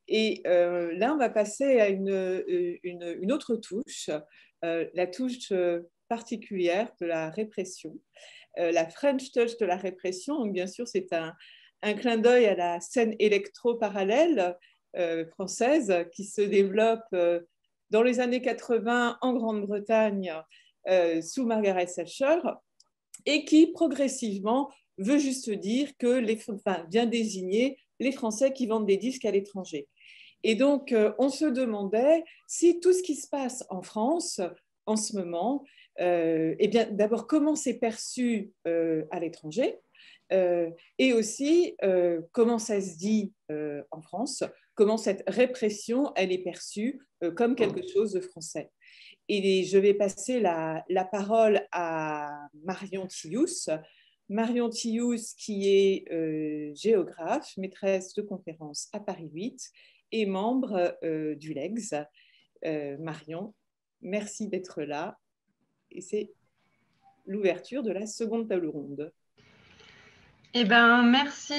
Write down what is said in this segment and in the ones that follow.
Et là, on va passer à une autre touche, la touche particulière de la répression, la French touch de la répression. Donc, bien sûr, c'est un clin d'œil à la scène électro-parallèle française qui se développe dans les années 80 en Grande-Bretagne sous Margaret Thatcher et qui progressivement veut juste dire que vient désigner les Français qui vendent des disques à l'étranger. Et donc, on se demandait si tout ce qui se passe en France en ce moment, eh bien, d'abord, comment c'est perçu à l'étranger et aussi comment ça se dit en France, comment cette répression, elle est perçue comme quelque chose de français. Et je vais passer la parole à Marion Thious. Marion Thious, qui est géographe, maîtresse de conférences à Paris 8 et membre du LEGS. Marion, merci d'être là. Et c'est l'ouverture de la seconde table ronde. Eh bien, merci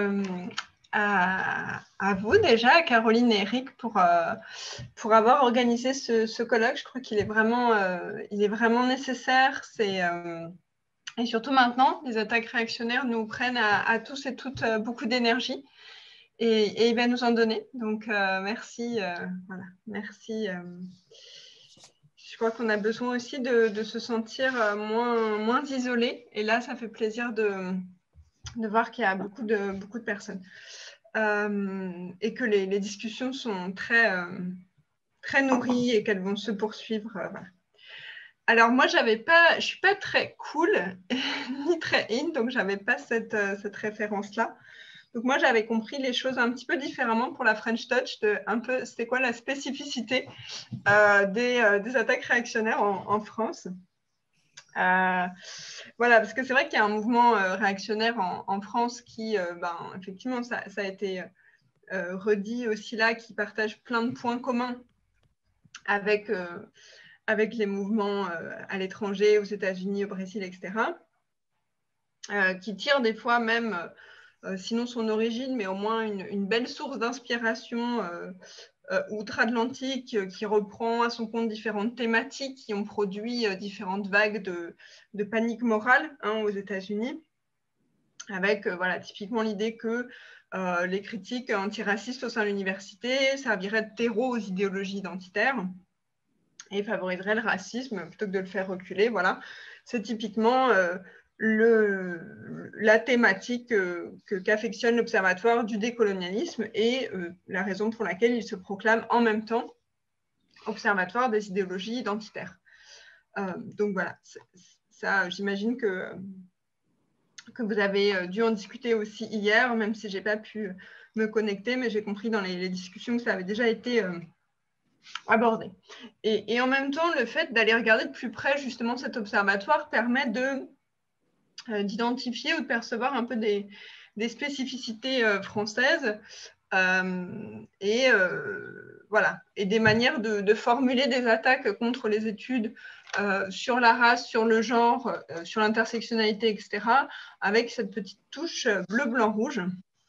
à vous déjà, à Caroline et Eric, pour avoir organisé ce colloque. Je crois qu'il est vraiment nécessaire. Et surtout maintenant, les attaques réactionnaires nous prennent à tous et toutes beaucoup d'énergie et il va nous en donner. Donc, merci. Voilà, merci. Je crois qu'on a besoin aussi de se sentir moins isolé. Et là, ça fait plaisir de voir qu'il y a beaucoup de personnes et que les discussions sont très nourries et qu'elles vont se poursuivre. Voilà. Alors moi, je ne suis pas très cool ni très in, donc je n'avais pas cette référence-là. Donc moi, j'avais compris les choses un petit peu différemment pour la French Touch, c'était quoi la spécificité des attaques réactionnaires en France. Voilà, parce que c'est vrai qu'il y a un mouvement réactionnaire en France qui, effectivement, ça a été redit aussi là, qui partage plein de points communs avec les mouvements à l'étranger, aux États-Unis, au Brésil, etc., qui tirent des fois même, sinon son origine, mais au moins une belle source d'inspiration outre-Atlantique qui reprend à son compte différentes thématiques qui ont produit différentes vagues de panique morale aux États-Unis, avec typiquement l'idée que les critiques antiracistes au sein de l'université serviraient de terreau aux idéologies identitaires et favoriseraient le racisme plutôt que de le faire reculer. Voilà, c'est typiquement la thématique qu'affectionne l'Observatoire du décolonialisme et la raison pour laquelle il se proclame en même temps Observatoire des idéologies identitaires. Donc voilà, ça, j'imagine que vous avez dû en discuter aussi hier, même si je n'ai pas pu me connecter, mais j'ai compris dans les discussions que ça avait déjà été abordé. Et en même temps, le fait d'aller regarder de plus près justement cet observatoire permet d'identifier ou de percevoir un peu des spécificités françaises et des manières de formuler des attaques contre les études sur la race, sur le genre, sur l'intersectionnalité, etc., avec cette petite touche bleu, blanc, rouge.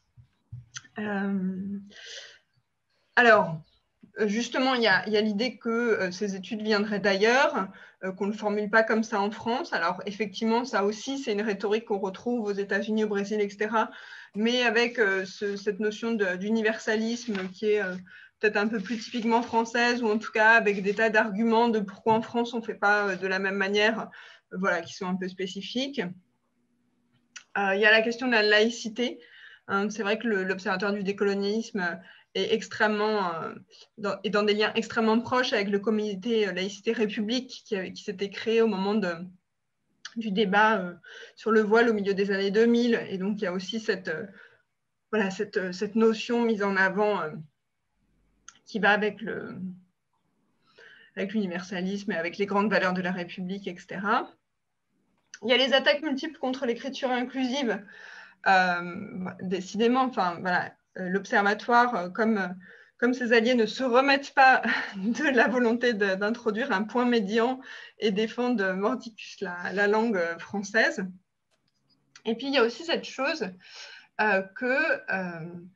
Alors, justement, il y a l'idée que ces études viendraient d'ailleurs, qu'on ne formule pas comme ça en France. Alors, effectivement, ça aussi, c'est une rhétorique qu'on retrouve aux États-Unis, au Brésil, etc., mais avec cette notion d'universalisme qui est peut-être un peu plus typiquement française, ou en tout cas avec des tas d'arguments de pourquoi en France on ne fait pas de la même manière, qui sont un peu spécifiques. Il y a la question de la laïcité. C'est vrai que l'Observatoire du décolonialisme est extrêmement dans des liens extrêmement proches avec le comité Laïcité République qui s'était créé au moment du débat sur le voile au milieu des années 2000. Et donc, il y a aussi cette notion mise en avant qui va avec l'universalisme et avec les grandes valeurs de la République, etc. Il y a les attaques multiples contre l'écriture inclusive. Décidément, l'Observatoire, comme ses alliés ne se remettent pas de la volonté d'introduire un point médian et défendent mordicus la langue française. Et puis, il y a aussi cette chose que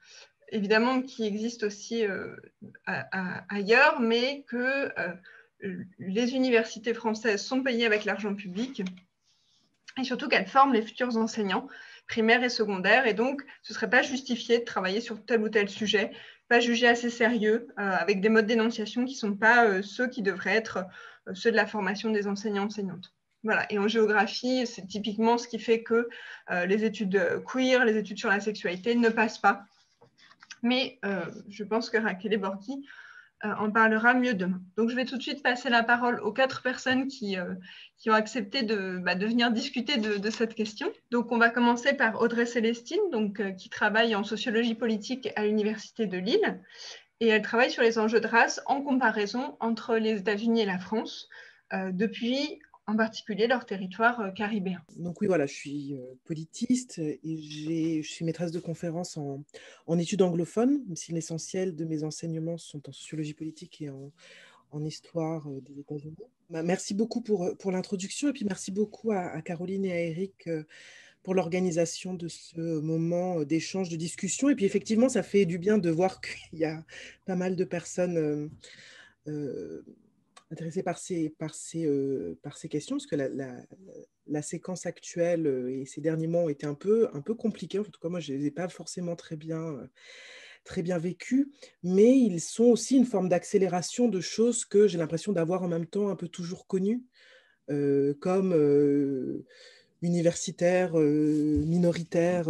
évidemment qui existent aussi ailleurs, mais que les universités françaises sont payées avec l'argent public et surtout qu'elles forment les futurs enseignants primaires et secondaires. Et donc, ce ne serait pas justifié de travailler sur tel ou tel sujet, pas jugé assez sérieux, avec des modes d'énonciation qui ne sont pas ceux qui devraient être ceux de la formation des enseignants-enseignantes. Voilà. Et en géographie, c'est typiquement ce qui fait que les études queer, les études sur la sexualité ne passent pas. Mais je pense que Raquel Borghi en parlera mieux demain. Donc, je vais tout de suite passer la parole aux 4 personnes qui ont accepté de venir discuter de cette question. Donc, on va commencer par Audrey Célestine, qui travaille en sociologie politique à l'Université de Lille. Et elle travaille sur les enjeux de race en comparaison entre les États-Unis et la France, depuis en particulier leur territoire caribéen. Donc oui, voilà, je suis politiste et je suis maîtresse de conférences en études anglophones, même si l'essentiel de mes enseignements sont en sociologie politique et en histoire des États-Unis. Merci beaucoup pour l'introduction et puis merci beaucoup à Caroline et à Eric pour l'organisation de ce moment d'échange, de discussion. Et puis effectivement, ça fait du bien de voir qu'il y a pas mal de personnes intéressée par ces questions, parce que la séquence actuelle et ces derniers mois ont été un peu compliqués. En tout cas, moi, je ne les ai pas forcément très bien vécus, mais ils sont aussi une forme d'accélération de choses que j'ai l'impression d'avoir en même temps un peu toujours connues, comme universitaires, minoritaires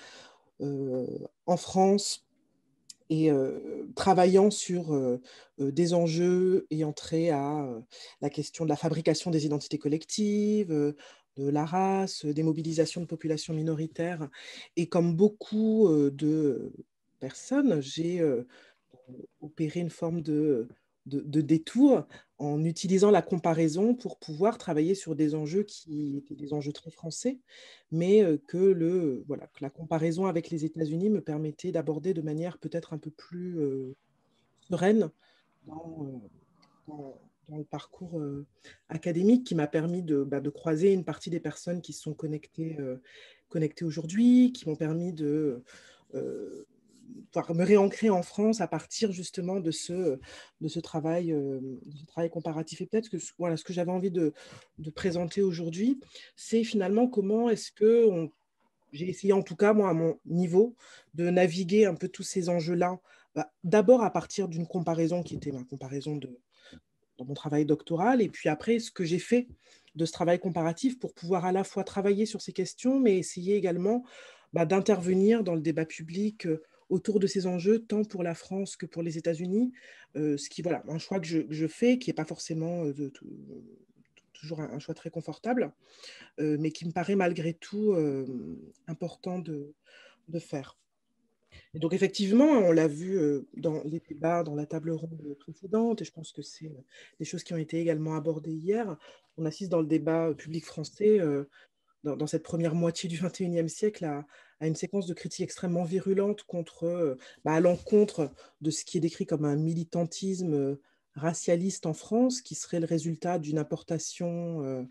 en France, et travaillant sur des enjeux ayant trait à la question de la fabrication des identités collectives, de la race, des mobilisations de populations minoritaires. Et comme beaucoup de personnes, j'ai opéré une forme de détour en utilisant la comparaison pour pouvoir travailler sur des enjeux qui étaient des enjeux très français, mais que la comparaison avec les États-Unis me permettait d'aborder de manière peut-être un peu plus sereine dans, dans le parcours académique, qui m'a permis de croiser une partie des personnes qui sont connectées aujourd'hui, qui m'ont permis de pouvoir me réancrer en France à partir justement de ce travail comparatif. Et peut-être que voilà, ce que j'avais envie de présenter aujourd'hui, c'est finalement comment est-ce que j'ai essayé, en tout cas, moi, à mon niveau, de naviguer un peu tous ces enjeux-là, d'abord à partir d'une comparaison qui était ma comparaison dans mon travail doctoral, et puis après, ce que j'ai fait de ce travail comparatif pour pouvoir à la fois travailler sur ces questions, mais essayer également d'intervenir dans le débat public autour de ces enjeux, tant pour la France que pour les États-Unis, ce qui, voilà, un choix que je fais, qui n'est pas forcément toujours un choix très confortable, mais qui me paraît malgré tout important de faire. Et donc effectivement, on l'a vu dans les débats, dans la table ronde précédente, et je pense que c'est des choses qui ont été également abordées hier. On assiste dans le débat public français, dans cette première moitié du XXIe siècle, à une séquence de critiques extrêmement virulentes à l'encontre de ce qui est décrit comme un militantisme racialiste en France, qui serait le résultat d'une importation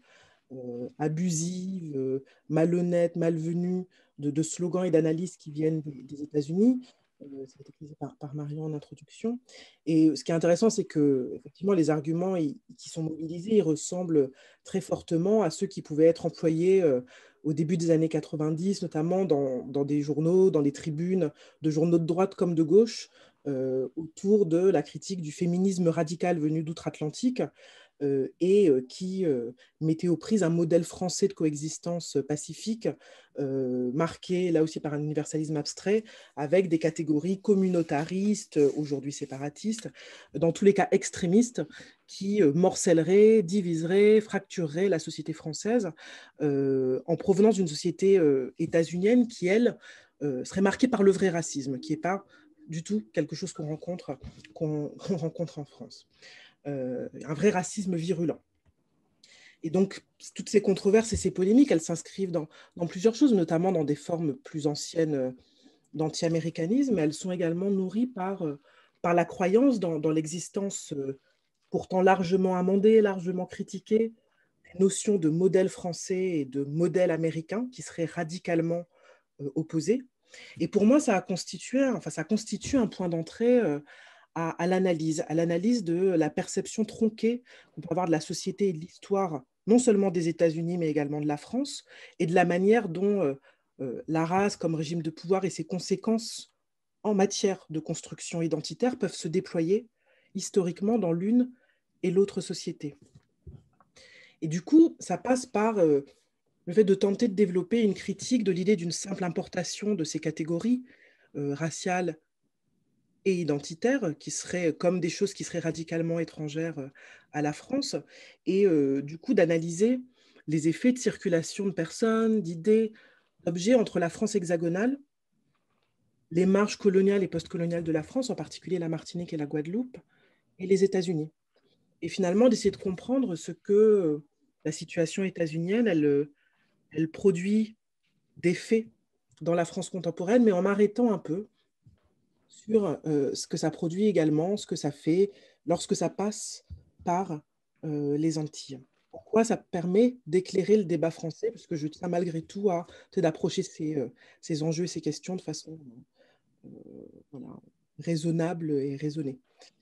abusive, malhonnête, malvenue de slogans et d'analyses qui viennent des États-Unis. Ça a été précisé par Marion en introduction. Et ce qui est intéressant, c'est que effectivement, les arguments qui sont mobilisés, ils ressemblent très fortement à ceux qui pouvaient être employés au début des années 90, notamment dans des journaux, dans des tribunes de journaux de droite comme de gauche, autour de la critique du féminisme radical venu d'outre-Atlantique, qui mettait aux prises un modèle français de coexistence pacifique, marqué là aussi par un universalisme abstrait, avec des catégories communautaristes, aujourd'hui séparatistes, dans tous les cas extrémistes, qui morcelleraient, diviseraient, fractureraient la société française, en provenance d'une société états-unienne qui, elle, serait marquée par le vrai racisme, qui n'est pas du tout quelque chose qu'on rencontre en France. Un vrai racisme virulent. Et donc, toutes ces controverses et ces polémiques, elles s'inscrivent dans plusieurs choses, notamment dans des formes plus anciennes d'anti-américanisme, mais elles sont également nourries par la croyance dans l'existence pourtant largement amendée, largement critiquée, des notions de modèle français et de modèle américain qui seraient radicalement opposées. Et pour moi, ça constitue un point d'entrée à l'analyse de la perception tronquée qu'on peut avoir de la société et de l'histoire, non seulement des États-Unis, mais également de la France, et de la manière dont la race comme régime de pouvoir et ses conséquences en matière de construction identitaire peuvent se déployer historiquement dans l'une et l'autre société. Et du coup, ça passe par le fait de tenter de développer une critique de l'idée d'une simple importation de ces catégories raciales et identitaires, qui seraient comme des choses qui seraient radicalement étrangères à la France, et du coup d'analyser les effets de circulation de personnes, d'idées, d'objets entre la France hexagonale, les marges coloniales et postcoloniales de la France, en particulier la Martinique et la Guadeloupe, et les États-Unis. Et finalement, d'essayer de comprendre ce que la situation états-unienne, elle produit d'effets dans la France contemporaine, mais en m'arrêtant un peu sur ce que ça produit également, ce que ça fait lorsque ça passe par les Antilles. Pourquoi ça permet d'éclairer le débat français, parce que je tiens malgré tout à d'approcher ces enjeux et ces questions de façon voilà, raisonnable et raisonnée.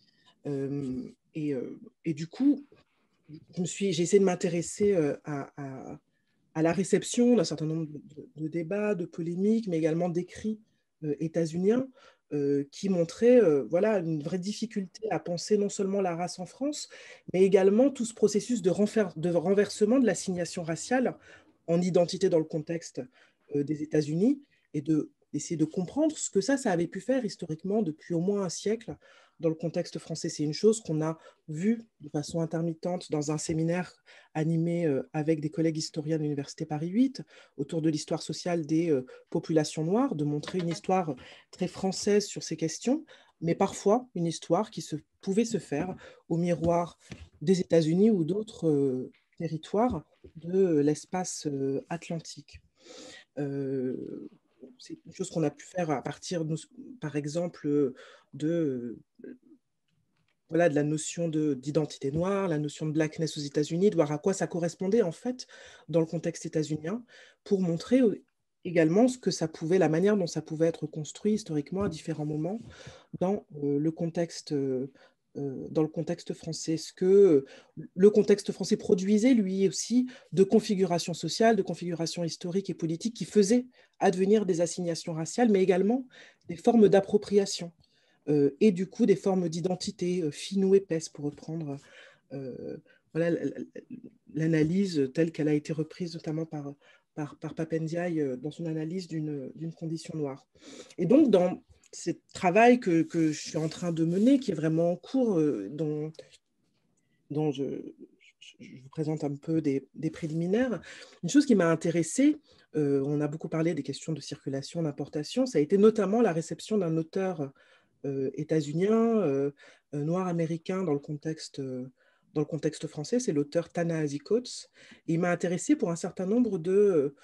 Et du coup, j'ai essayé de m'intéresser à la réception d'un certain nombre de débats, de polémiques, mais également d'écrits états-uniens qui montraient voilà, une vraie difficulté à penser non seulement la race en France, mais également tout ce processus de renversement de l'assignation raciale en identité dans le contexte des États-Unis, et d'essayer de comprendre ce que ça avait pu faire historiquement depuis au moins un siècle dans le contexte français. C'est une chose qu'on a vue de façon intermittente dans un séminaire animé avec des collègues historiens de l'Université Paris 8 autour de l'histoire sociale des populations noires, de montrer une histoire très française sur ces questions, mais parfois une histoire qui pouvait se faire au miroir des États-Unis ou d'autres territoires de l'espace atlantique. C'est une chose qu'on a pu faire à partir, par exemple, de la notion d'identité noire, la notion de blackness aux États-Unis, de voir à quoi ça correspondait en fait dans le contexte états-unien, pour montrer également la manière dont ça pouvait être construit historiquement à différents moments dans le contexte français. Ce que le contexte français produisait lui aussi de configuration sociale, de configuration historique et politique qui faisaient advenir des assignations raciales, mais également des formes d'appropriation. Et du coup des formes d'identité fines ou épaisses, pour reprendre voilà, l'analyse telle qu'elle a été reprise notamment par Papendiaï dans son analyse d'une condition noire. Et donc, dans ce travail que je suis en train de mener, qui est vraiment en cours, dont je vous présente un peu des préliminaires, une chose qui m'a intéressée, on a beaucoup parlé des questions de circulation, d'importation, ça a été notamment la réception d'un auteur états-unien, noir américain dans le contexte français, c'est l'auteur Ta-Nehisi Coates. Il m'a intéressé pour un certain nombre de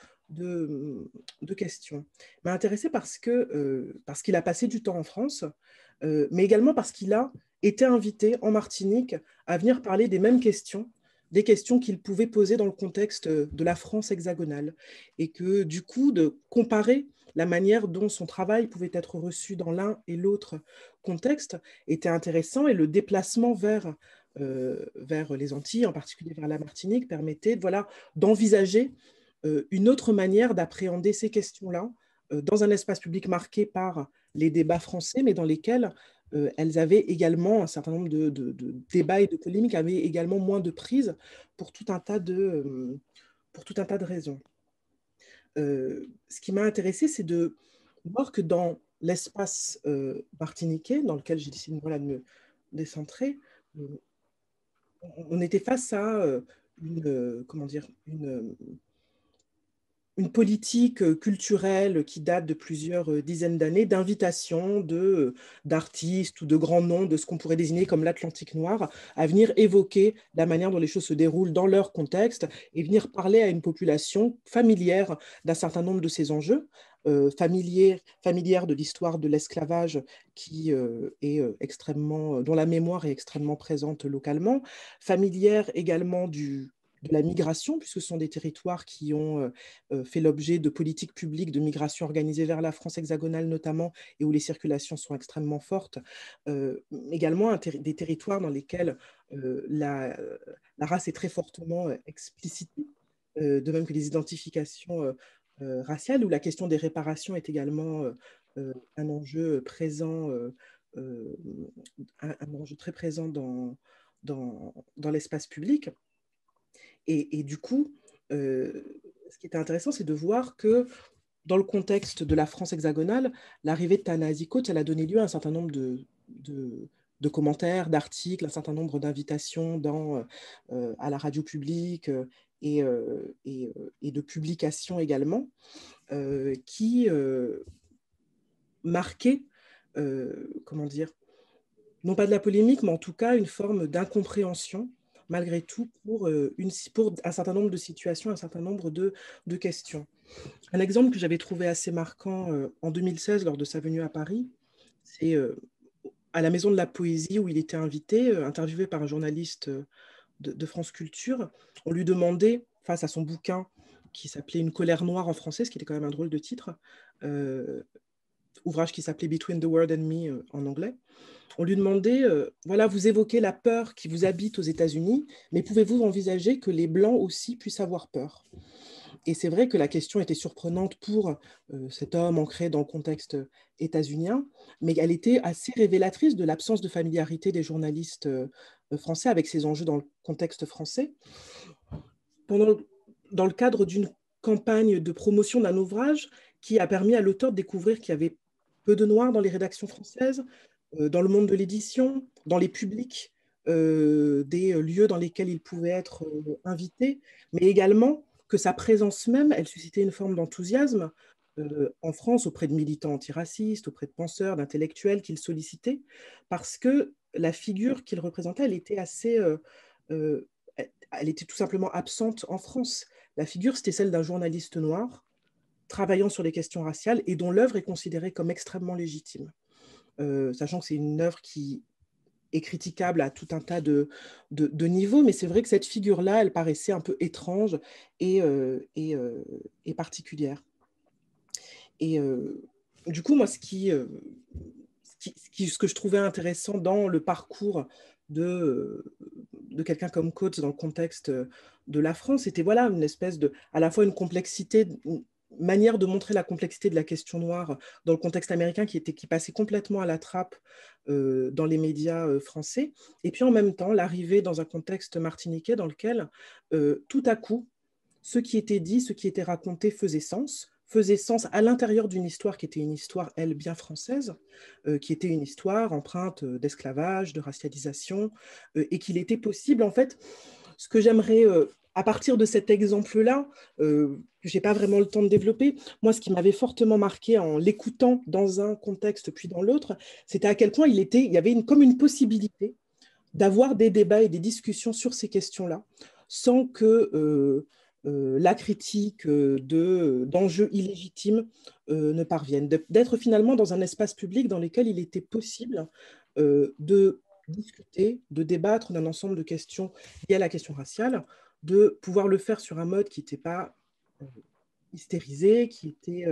questions. Il m'a intéressé parce qu'il a passé du temps en France, mais également parce qu'il a été invité en Martinique à venir parler des mêmes questions, des questions qu'il pouvait poser dans le contexte de la France hexagonale. Et que du coup, de comparer la manière dont son travail pouvait être reçu dans l'un et l'autre contexte était intéressant, et le déplacement vers les Antilles, en particulier vers la Martinique, permettait d'envisager une autre manière d'appréhender ces questions-là dans un espace public marqué par les débats français, mais dans lesquels elles avaient également un certain nombre de débats et de polémiques, avaient également moins de prise pour tout un tas de raisons. Ce qui m'a intéressé, c'est de voir que dans l'espace martiniquais, dans lequel j'ai décidé de me décentrer, on était face à une politique culturelle qui date de plusieurs dizaines d'années, d'invitation d'artistes ou de grands noms de ce qu'on pourrait désigner comme l'Atlantique noir, à venir évoquer la manière dont les choses se déroulent dans leur contexte et venir parler à une population familière d'un certain nombre de ces enjeux, familière de l'histoire de l'esclavage qui est dont la mémoire est extrêmement présente localement, familière également du de la migration, puisque ce sont des territoires qui ont fait l'objet de politiques publiques de migration organisées vers la France hexagonale notamment, et où les circulations sont extrêmement fortes. Également des territoires dans lesquels la race est très fortement explicitée, de même que les identifications raciales, où la question des réparations est également un enjeu présent, un enjeu très présent dans l'espace public. Et du coup, ce qui était intéressant, c'est de voir que dans le contexte de la France hexagonale, l'arrivée de Ta-Nehisi Coates, elle a donné lieu à un certain nombre de commentaires, d'articles, un certain nombre d'invitations à la radio publique et de publications également, qui marquaient, comment dire, non pas de la polémique, mais en tout cas une forme d'incompréhension, malgré tout, pour un certain nombre de situations, un certain nombre de questions. Un exemple que j'avais trouvé assez marquant en 2016, lors de sa venue à Paris, c'est à la Maison de la Poésie, où il était invité, interviewé par un journaliste de France Culture. On lui demandait, face à son bouquin qui s'appelait Une colère noire en français, ce qui était quand même un drôle de titre, ouvrage qui s'appelait Between the World and Me en anglais. On lui demandait, voilà, vous évoquez la peur qui vous habite aux États-Unis, mais pouvez-vous envisager que les Blancs aussi puissent avoir peur ? Et c'est vrai que la question était surprenante pour cet homme ancré dans le contexte états-unien, mais elle était assez révélatrice de l'absence de familiarité des journalistes français avec ces enjeux dans le contexte français. Dans le cadre d'une campagne de promotion d'un ouvrage qui a permis à l'auteur de découvrir qu'il y avait peu de Noirs dans les rédactions françaises, dans le monde de l'édition, dans les publics, des lieux dans lesquels il pouvait être invité, mais également que sa présence même, elle suscitait une forme d'enthousiasme en France auprès de militants antiracistes, auprès de penseurs, d'intellectuels qu'il sollicitait, parce que la figure qu'il représentait, elle était elle était tout simplement absente en France. La figure, c'était celle d'un journaliste noir travaillant sur les questions raciales et dont l'œuvre est considérée comme extrêmement légitime. Sachant que c'est une œuvre qui est critiquable à tout un tas de niveaux, mais c'est vrai que cette figure-là, elle paraissait un peu étrange et particulière. Et du coup, moi, ce que je trouvais intéressant dans le parcours de quelqu'un comme Coates dans le contexte de la France, c'était voilà, une espèce à la fois une complexité, une manière de montrer la complexité de la question noire dans le contexte américain qui passait complètement à la trappe dans les médias français, et puis en même temps l'arrivée dans un contexte martiniquais dans lequel tout à coup, ce qui était dit, ce qui était raconté faisait sens à l'intérieur d'une histoire qui était une histoire, elle, bien française, qui était une histoire empreinte d'esclavage, de racialisation, et qu'il était possible, en fait, ce que j'aimerais, à partir de cet exemple-là, que je n'ai pas vraiment le temps de développer, moi, ce qui m'avait fortement marqué en l'écoutant dans un contexte puis dans l'autre, c'était à quel point il y avait comme une possibilité d'avoir des débats et des discussions sur ces questions-là, sans que la critique d'enjeux illégitimes ne parvienne, d'être finalement dans un espace public dans lequel il était possible de discuter, de débattre d'un ensemble de questions liées à la question raciale, de pouvoir le faire sur un mode qui n'était pas hystérisé, qui était,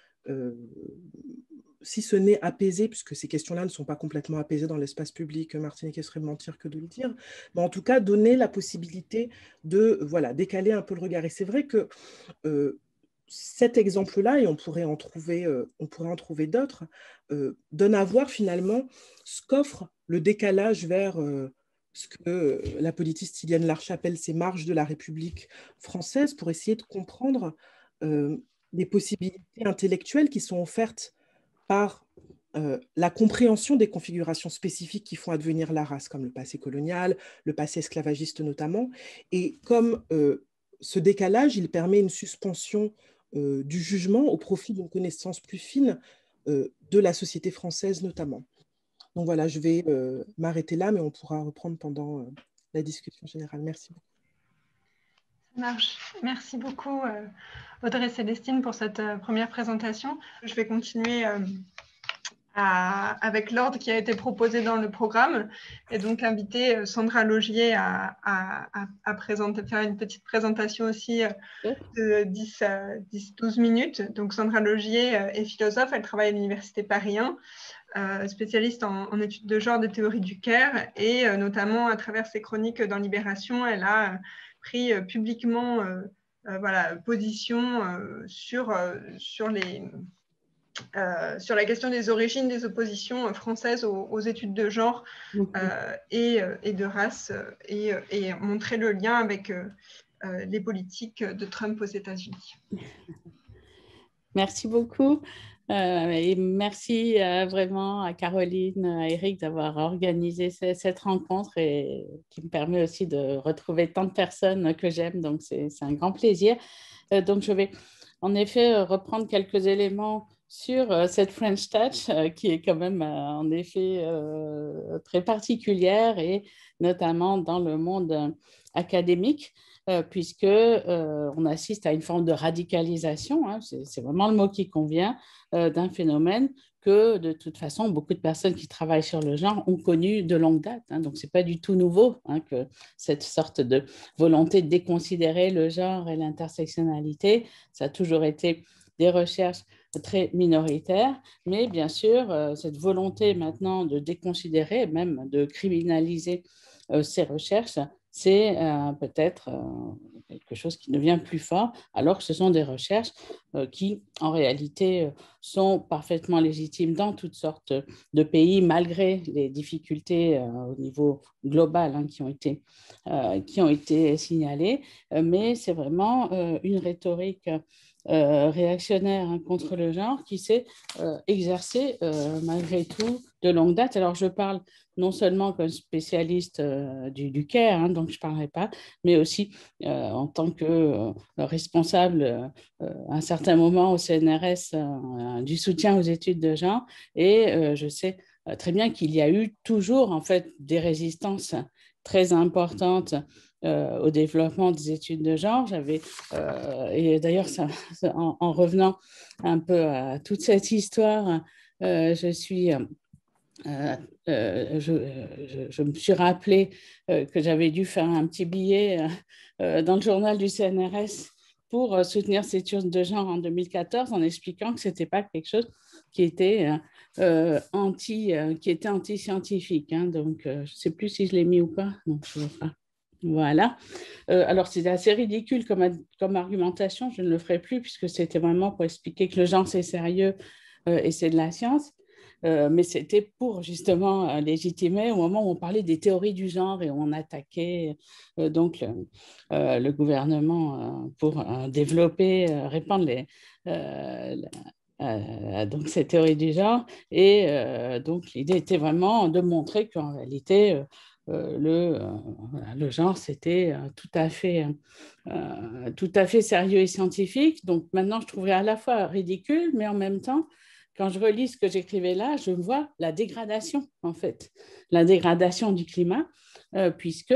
si ce n'est apaisé, puisque ces questions-là ne sont pas complètement apaisées dans l'espace public martiniquais, serait mentir que de le dire, mais en tout cas donner la possibilité de décaler un peu le regard. Et c'est vrai que cet exemple-là, et on pourrait en trouver d'autres, donne à voir finalement ce qu'offre le décalage vers ce que la politiste Iliane Larche appelle ces marges de la République française, pour essayer de comprendre les possibilités intellectuelles qui sont offertes par la compréhension des configurations spécifiques qui font advenir la race, comme le passé colonial, le passé esclavagiste notamment. Et comme ce décalage, il permet une suspension du jugement au profit d'une connaissance plus fine de la société française notamment. Donc voilà, je vais m'arrêter là, mais on pourra reprendre pendant la discussion générale. Merci beaucoup. Ça marche. Merci beaucoup, Audrey Célestine, pour cette première présentation. Je vais continuer avec l'ordre qui a été proposé dans le programme, et donc inviter Sandra Laugier à faire une petite présentation aussi de 10-12 minutes. Donc Sandra Laugier est philosophe, elle travaille à l'Université Paris 1, spécialiste en études de genre, de théorie du care, et notamment à travers ses chroniques dans Libération, elle a pris publiquement position sur la question des origines des oppositions françaises aux études de genre et de race, et montrer le lien avec les politiques de Trump aux États-Unis. Merci beaucoup. Et merci vraiment à Caroline, à Eric d'avoir organisé cette rencontre et qui me permet aussi de retrouver tant de personnes que j'aime. Donc, c'est un grand plaisir. Donc, je vais en effet reprendre quelques éléments sur cette French Touch qui est quand même en effet très particulière et notamment dans le monde académique. Puisque on assiste à une forme de radicalisation, hein, c'est vraiment le mot qui convient, d'un phénomène que de toute façon, beaucoup de personnes qui travaillent sur le genre ont connu de longue date. Hein, donc, ce n'est pas du tout nouveau hein, que cette sorte de volonté de déconsidérer le genre et l'intersectionnalité, ça a toujours été des recherches très minoritaires, mais bien sûr, cette volonté maintenant de déconsidérer, même de criminaliser ces recherches, c'est peut-être quelque chose qui devient plus fort, alors que ce sont des recherches qui, en réalité, sont parfaitement légitimes dans toutes sortes de pays, malgré les difficultés au niveau global hein, qui ont été signalées. Mais c'est vraiment une rhétorique réactionnaire hein, contre le genre qui s'est exercée malgré tout de longue date. Alors, je parle non seulement comme spécialiste du care, hein, donc je ne parlerai pas, mais aussi en tant que responsable à un certain moment au CNRS du soutien aux études de genre. Et je sais très bien qu'il y a eu toujours en fait des résistances très importantes au développement des études de genre. Et d'ailleurs, en revenant un peu à toute cette histoire, je me suis rappelé que j'avais dû faire un petit billet dans le journal du CNRS pour soutenir ces études de genre en 2014 en expliquant que ce n'était pas quelque chose qui était anti-scientifique. Hein. Donc, je ne sais plus si je l'ai mis ou pas. Non, je ne sais pas. Voilà. Alors, c'est assez ridicule comme argumentation. Je ne le ferai plus puisque c'était vraiment pour expliquer que le genre, c'est sérieux et c'est de la science. Mais c'était pour justement légitimer au moment où on parlait des théories du genre et où on attaquait donc le gouvernement pour développer, répandre donc ces théories du genre. Et donc l'idée était vraiment de montrer qu'en réalité le genre c'était tout à fait sérieux et scientifique. Donc maintenant je trouverais à la fois ridicule, mais en même temps quand je relis ce que j'écrivais là, je vois la dégradation, en fait, la dégradation du climat, puisque,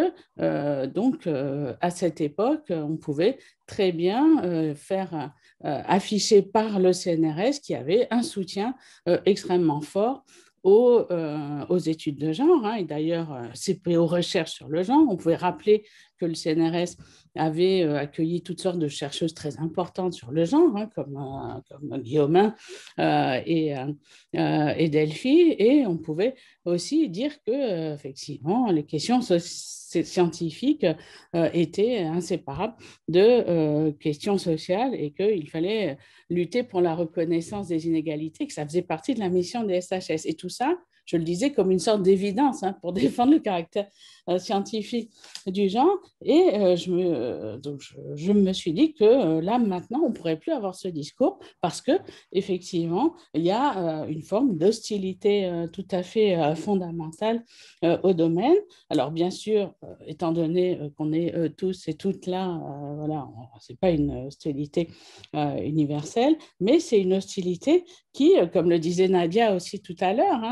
à cette époque, on pouvait très bien faire afficher par le CNRS qui avait un soutien extrêmement fort aux études de genre, hein, et d'ailleurs, aux recherches sur le genre. On pouvait rappeler que le CNRS avait accueilli toutes sortes de chercheuses très importantes sur le genre, hein, comme Guillaumin et Delphi, et on pouvait aussi dire que effectivement les questions scientifiques étaient inséparables de questions sociales et qu'il fallait lutter pour la reconnaissance des inégalités, que ça faisait partie de la mission des SHS. Et tout ça, je le disais comme une sorte d'évidence hein, pour défendre le caractère scientifique du genre. Et je me suis dit que là, maintenant, on ne pourrait plus avoir ce discours parce qu'effectivement, il y a une forme d'hostilité tout à fait fondamentale au domaine. Alors, bien sûr, étant donné qu'on est tous et toutes là, voilà, ce n'est pas une hostilité universelle, mais c'est une hostilité qui, comme le disait Nadia aussi tout à l'heure, hein,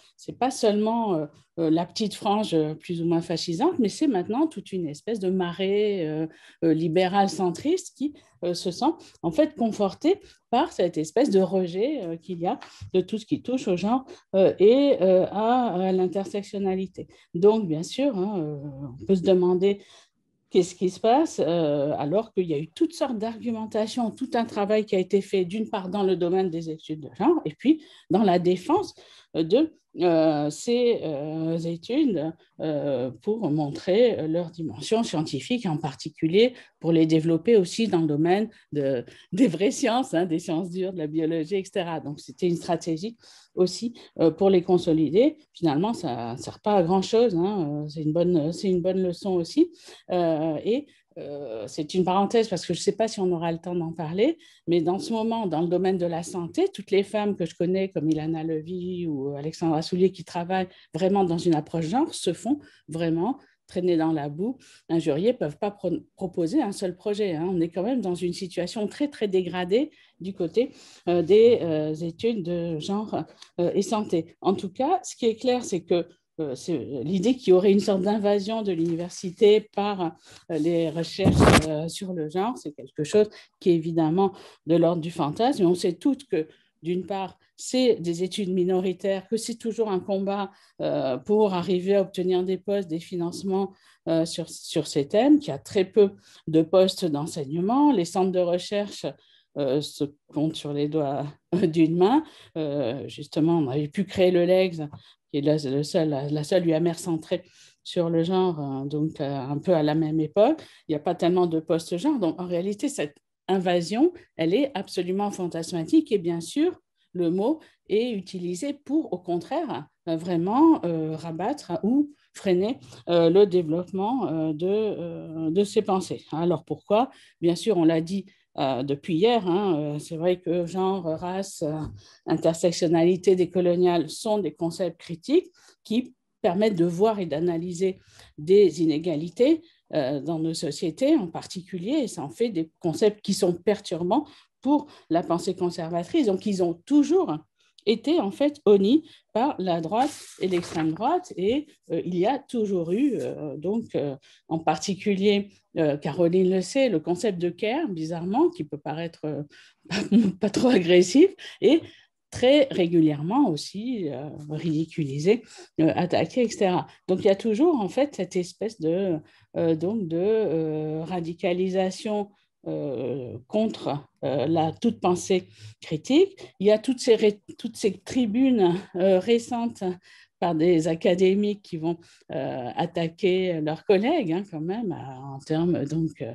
c'est pas seulement la petite frange plus ou moins fascisante, mais c'est maintenant toute une espèce de marée libérale centriste qui se sent en fait confortée par cette espèce de rejet qu'il y a de tout ce qui touche au genre et à l'intersectionnalité. Donc, bien sûr, hein, on peut se demander qu'est-ce qui se passe alors qu'il y a eu toutes sortes d'argumentations, tout un travail qui a été fait d'une part dans le domaine des études de genre et puis dans la défense de ces études pour montrer leur dimension scientifique, en particulier pour les développer aussi dans le domaine des vraies sciences, hein, des sciences dures, de la biologie, etc. Donc, c'était une stratégie aussi pour les consolider. Finalement, ça ne sert pas à grand-chose, hein. C'est une bonne leçon aussi. C'est une parenthèse parce que je ne sais pas si on aura le temps d'en parler, mais dans ce moment, dans le domaine de la santé, toutes les femmes que je connais, comme Ilana Levy ou Alexandra Soulier, qui travaillent vraiment dans une approche genre, se font vraiment traîner dans la boue, injurier, ne peuvent pas proposer un seul projet. Hein. On est quand même dans une situation très, très dégradée du côté des études de genre et santé. En tout cas, ce qui est clair, c'est que c'est l'idée qu'il y aurait une sorte d'invasion de l'université par les recherches sur le genre, c'est quelque chose qui est évidemment de l'ordre du fantasme. Mais on sait toutes que, d'une part, c'est des études minoritaires, que c'est toujours un combat pour arriver à obtenir des postes, des financements sur ces thèmes, qu'il y a très peu de postes d'enseignement. Les centres de recherche se comptent sur les doigts d'une main. Justement, on avait pu créer le LEGS, qui est la seule UMR centrée sur le genre, donc un peu à la même époque. Il n'y a pas tellement de postes genre. Donc, en réalité, cette invasion, elle est absolument fantasmatique et bien sûr, le mot est utilisé pour, au contraire, vraiment rabattre ou freiner le développement de ces pensées. Alors, pourquoi? Bien sûr, on l'a dit depuis hier, hein, c'est vrai que genre, race, intersectionnalité décoloniale sont des concepts critiques qui permettent de voir et d'analyser des inégalités dans nos sociétés en particulier, et ça en fait des concepts qui sont perturbants pour la pensée conservatrice. Donc, ils ont toujours été en fait honnis par la droite et l'extrême droite, et il y a toujours eu, en particulier, Caroline le sait, le concept de care, bizarrement, qui peut paraître pas trop agressif, et très régulièrement aussi ridiculisé, attaqué, etc. Donc, il y a toujours en fait cette espèce de radicalisation contre la toute pensée critique. Il y a toutes ces tribunes récentes par des académiques qui vont attaquer leurs collègues, hein, quand même, en termes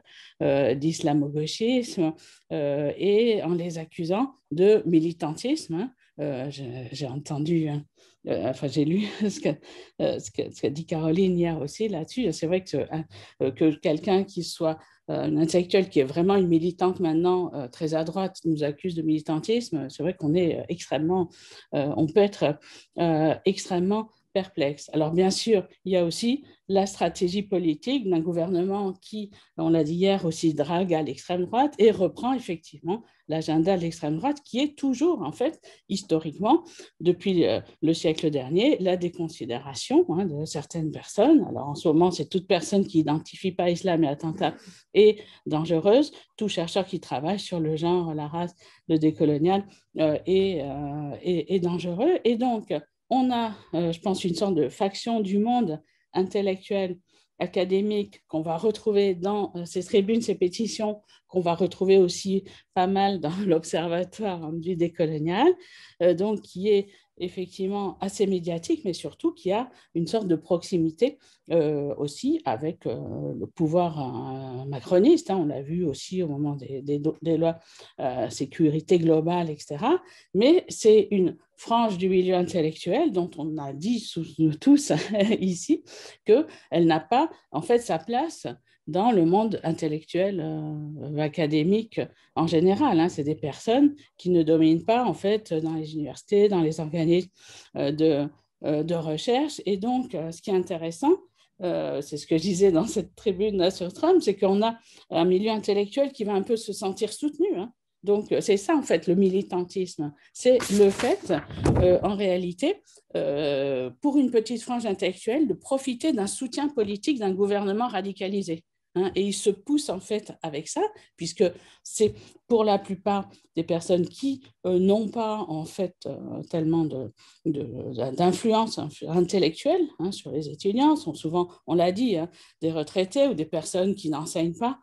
d'islamo-gauchisme et en les accusant de militantisme. Hein. J'ai entendu, j'ai lu ce qu'a dit Caroline hier aussi là-dessus. C'est vrai que quelqu'un qui soit une intellectuelle qui est vraiment une militante maintenant très à droite nous accuse de militantisme, c'est vrai qu'on est on peut être extrêmement perplexe. Alors bien sûr, il y a aussi la stratégie politique d'un gouvernement qui, on l'a dit hier, aussi drague à l'extrême droite et reprend effectivement l'agenda de l'extrême droite qui est toujours, en fait, historiquement, depuis le siècle dernier, la déconsidération de certaines personnes. Alors en ce moment, c'est toute personne qui n'identifie pas islam et attentat est dangereuse. Tout chercheur qui travaille sur le genre, la race, le décolonial est dangereux. Et donc, on a, je pense, une sorte de faction du monde intellectuel, académique, qu'on va retrouver dans ces tribunes, ces pétitions, qu'on va retrouver aussi pas mal dans l'Observatoire du décolonial, donc qui est effectivement assez médiatique, mais surtout qui a une sorte de proximité aussi avec le pouvoir macroniste. Hein, on l'a vu aussi au moment des lois sécurité globale, etc. Mais c'est une frange du milieu intellectuel dont on a dit nous tous ici qu'elle n'a pas en fait sa place dans le monde intellectuel académique en général. Hein. C'est des personnes qui ne dominent pas en fait dans les universités, dans les organismes de recherche. Et donc, ce qui est intéressant, c'est ce que je disais dans cette tribune sur Trump, c'est qu'on a un milieu intellectuel qui va un peu se sentir soutenu. Hein. Donc, c'est ça, en fait, le militantisme. C'est le fait, en réalité, pour une petite frange intellectuelle, de profiter d'un soutien politique d'un gouvernement radicalisé. Hein, et ils se poussent, en fait, avec ça, puisque c'est pour la plupart des personnes qui n'ont pas, en fait, tellement d'influence intellectuelle hein, sur les étudiants, sont souvent, on l'a dit, hein, des retraités ou des personnes qui n'enseignent pas,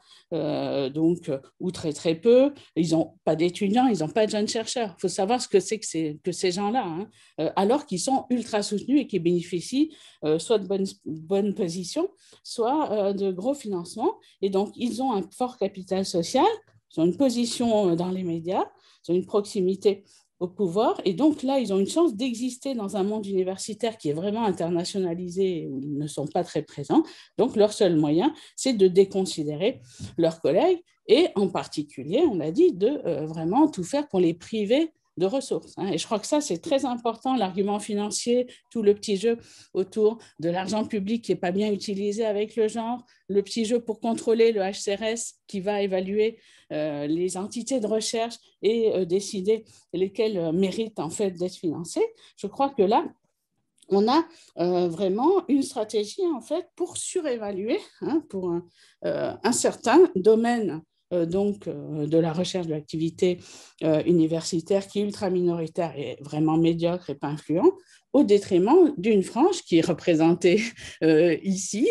ou très, très peu. Ils n'ont pas d'étudiants, ils n'ont pas de jeunes chercheurs. Il faut savoir ce que c'est que ces gens-là, hein, alors qu'ils sont ultra soutenus et qui bénéficient soit de bonnes positions, soit de gros financements. Et donc, ils ont un fort capital social, ils ont une position dans les médias, ils ont une proximité au pouvoir. Et donc, là, ils ont une chance d'exister dans un monde universitaire qui est vraiment internationalisé, où ils ne sont pas très présents. Donc, leur seul moyen, c'est de déconsidérer leurs collègues et en particulier, on l'a dit, de vraiment tout faire pour les priver de ressources. Hein. Et je crois que ça, c'est très important, l'argument financier, tout le petit jeu autour de l'argent public qui n'est pas bien utilisé avec le genre, le petit jeu pour contrôler le HCRS qui va évaluer les entités de recherche et décider lesquelles méritent en fait d'être financées. Je crois que là, on a vraiment une stratégie en fait pour surévaluer hein, pour un certain domaine de la recherche de l'activité universitaire qui est ultra minoritaire et vraiment médiocre et pas influent, au détriment d'une frange qui est représentée ici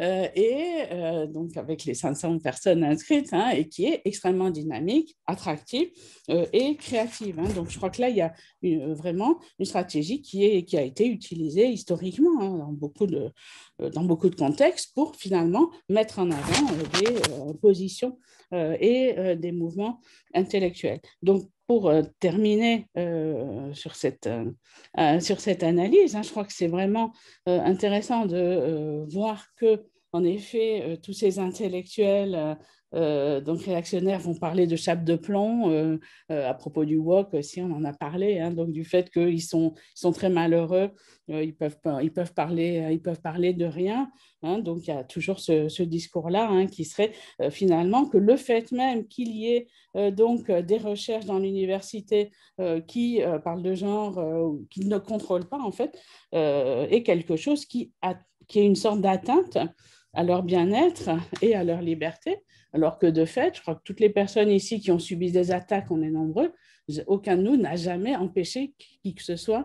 donc avec les 500 personnes inscrites hein, et qui est extrêmement dynamique, attractive et créative. Hein. Donc je crois que là, il y a vraiment une stratégie qui a été utilisée historiquement hein, dans beaucoup de contextes pour finalement mettre en avant des positions et des mouvements intellectuels. Donc, pour terminer sur cette analyse, hein, je crois que c'est vraiment intéressant de voir que, en effet, tous ces intellectuels donc réactionnaires vont parler de chape de plomb à propos du woke aussi, on en a parlé, hein, donc du fait qu'ils sont très malheureux, ils peuvent parler de rien. Hein, donc, il y a toujours ce discours-là hein, qui serait finalement que le fait même qu'il y ait des recherches dans l'université qui parlent de genre, qui ne contrôlent pas en fait, est quelque chose qui est une sorte d'atteinte à leur bien-être et à leur liberté, alors que de fait, je crois que toutes les personnes ici qui ont subi des attaques, on est nombreux, aucun de nous n'a jamais empêché qui que ce soit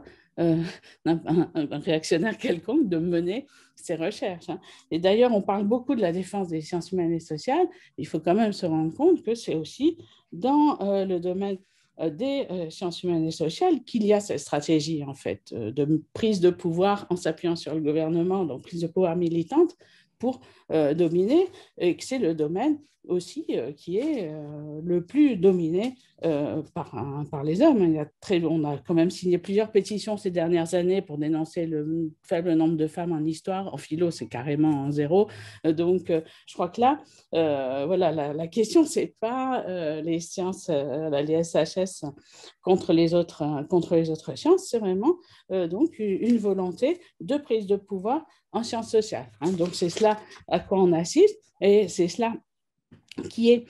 un réactionnaire quelconque de mener ces recherches. Hein. Et d'ailleurs, on parle beaucoup de la défense des sciences humaines et sociales. Il faut quand même se rendre compte que c'est aussi dans le domaine des sciences humaines et sociales qu'il y a cette stratégie en fait de prise de pouvoir en s'appuyant sur le gouvernement, donc prise de pouvoir militante pour dominer, et que c'est le domaine aussi qui est le plus dominé par les hommes. On a quand même signé plusieurs pétitions ces dernières années pour dénoncer le faible nombre de femmes en histoire. En philo, c'est carrément zéro. Donc, je crois que là, voilà, la question, ce n'est pas les sciences, les SHS contre les autres sciences, c'est vraiment donc une volonté de prise de pouvoir en sciences sociales. Hein. Donc, c'est cela à quoi on assiste et c'est cela qui est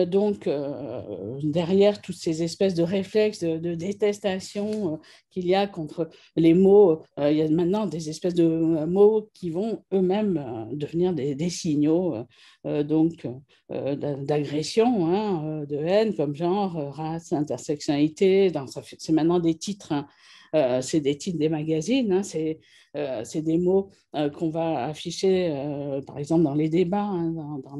derrière toutes ces espèces de réflexes de détestation qu'il y a contre les mots. Il y a maintenant des espèces de mots qui vont eux-mêmes devenir des signaux d'agression, hein, de haine, comme genre, race, intersectionnalité. C'est maintenant des titres, hein, c'est des titres des magazines, hein, c'est des mots qu'on va afficher, par exemple, dans les débats, hein,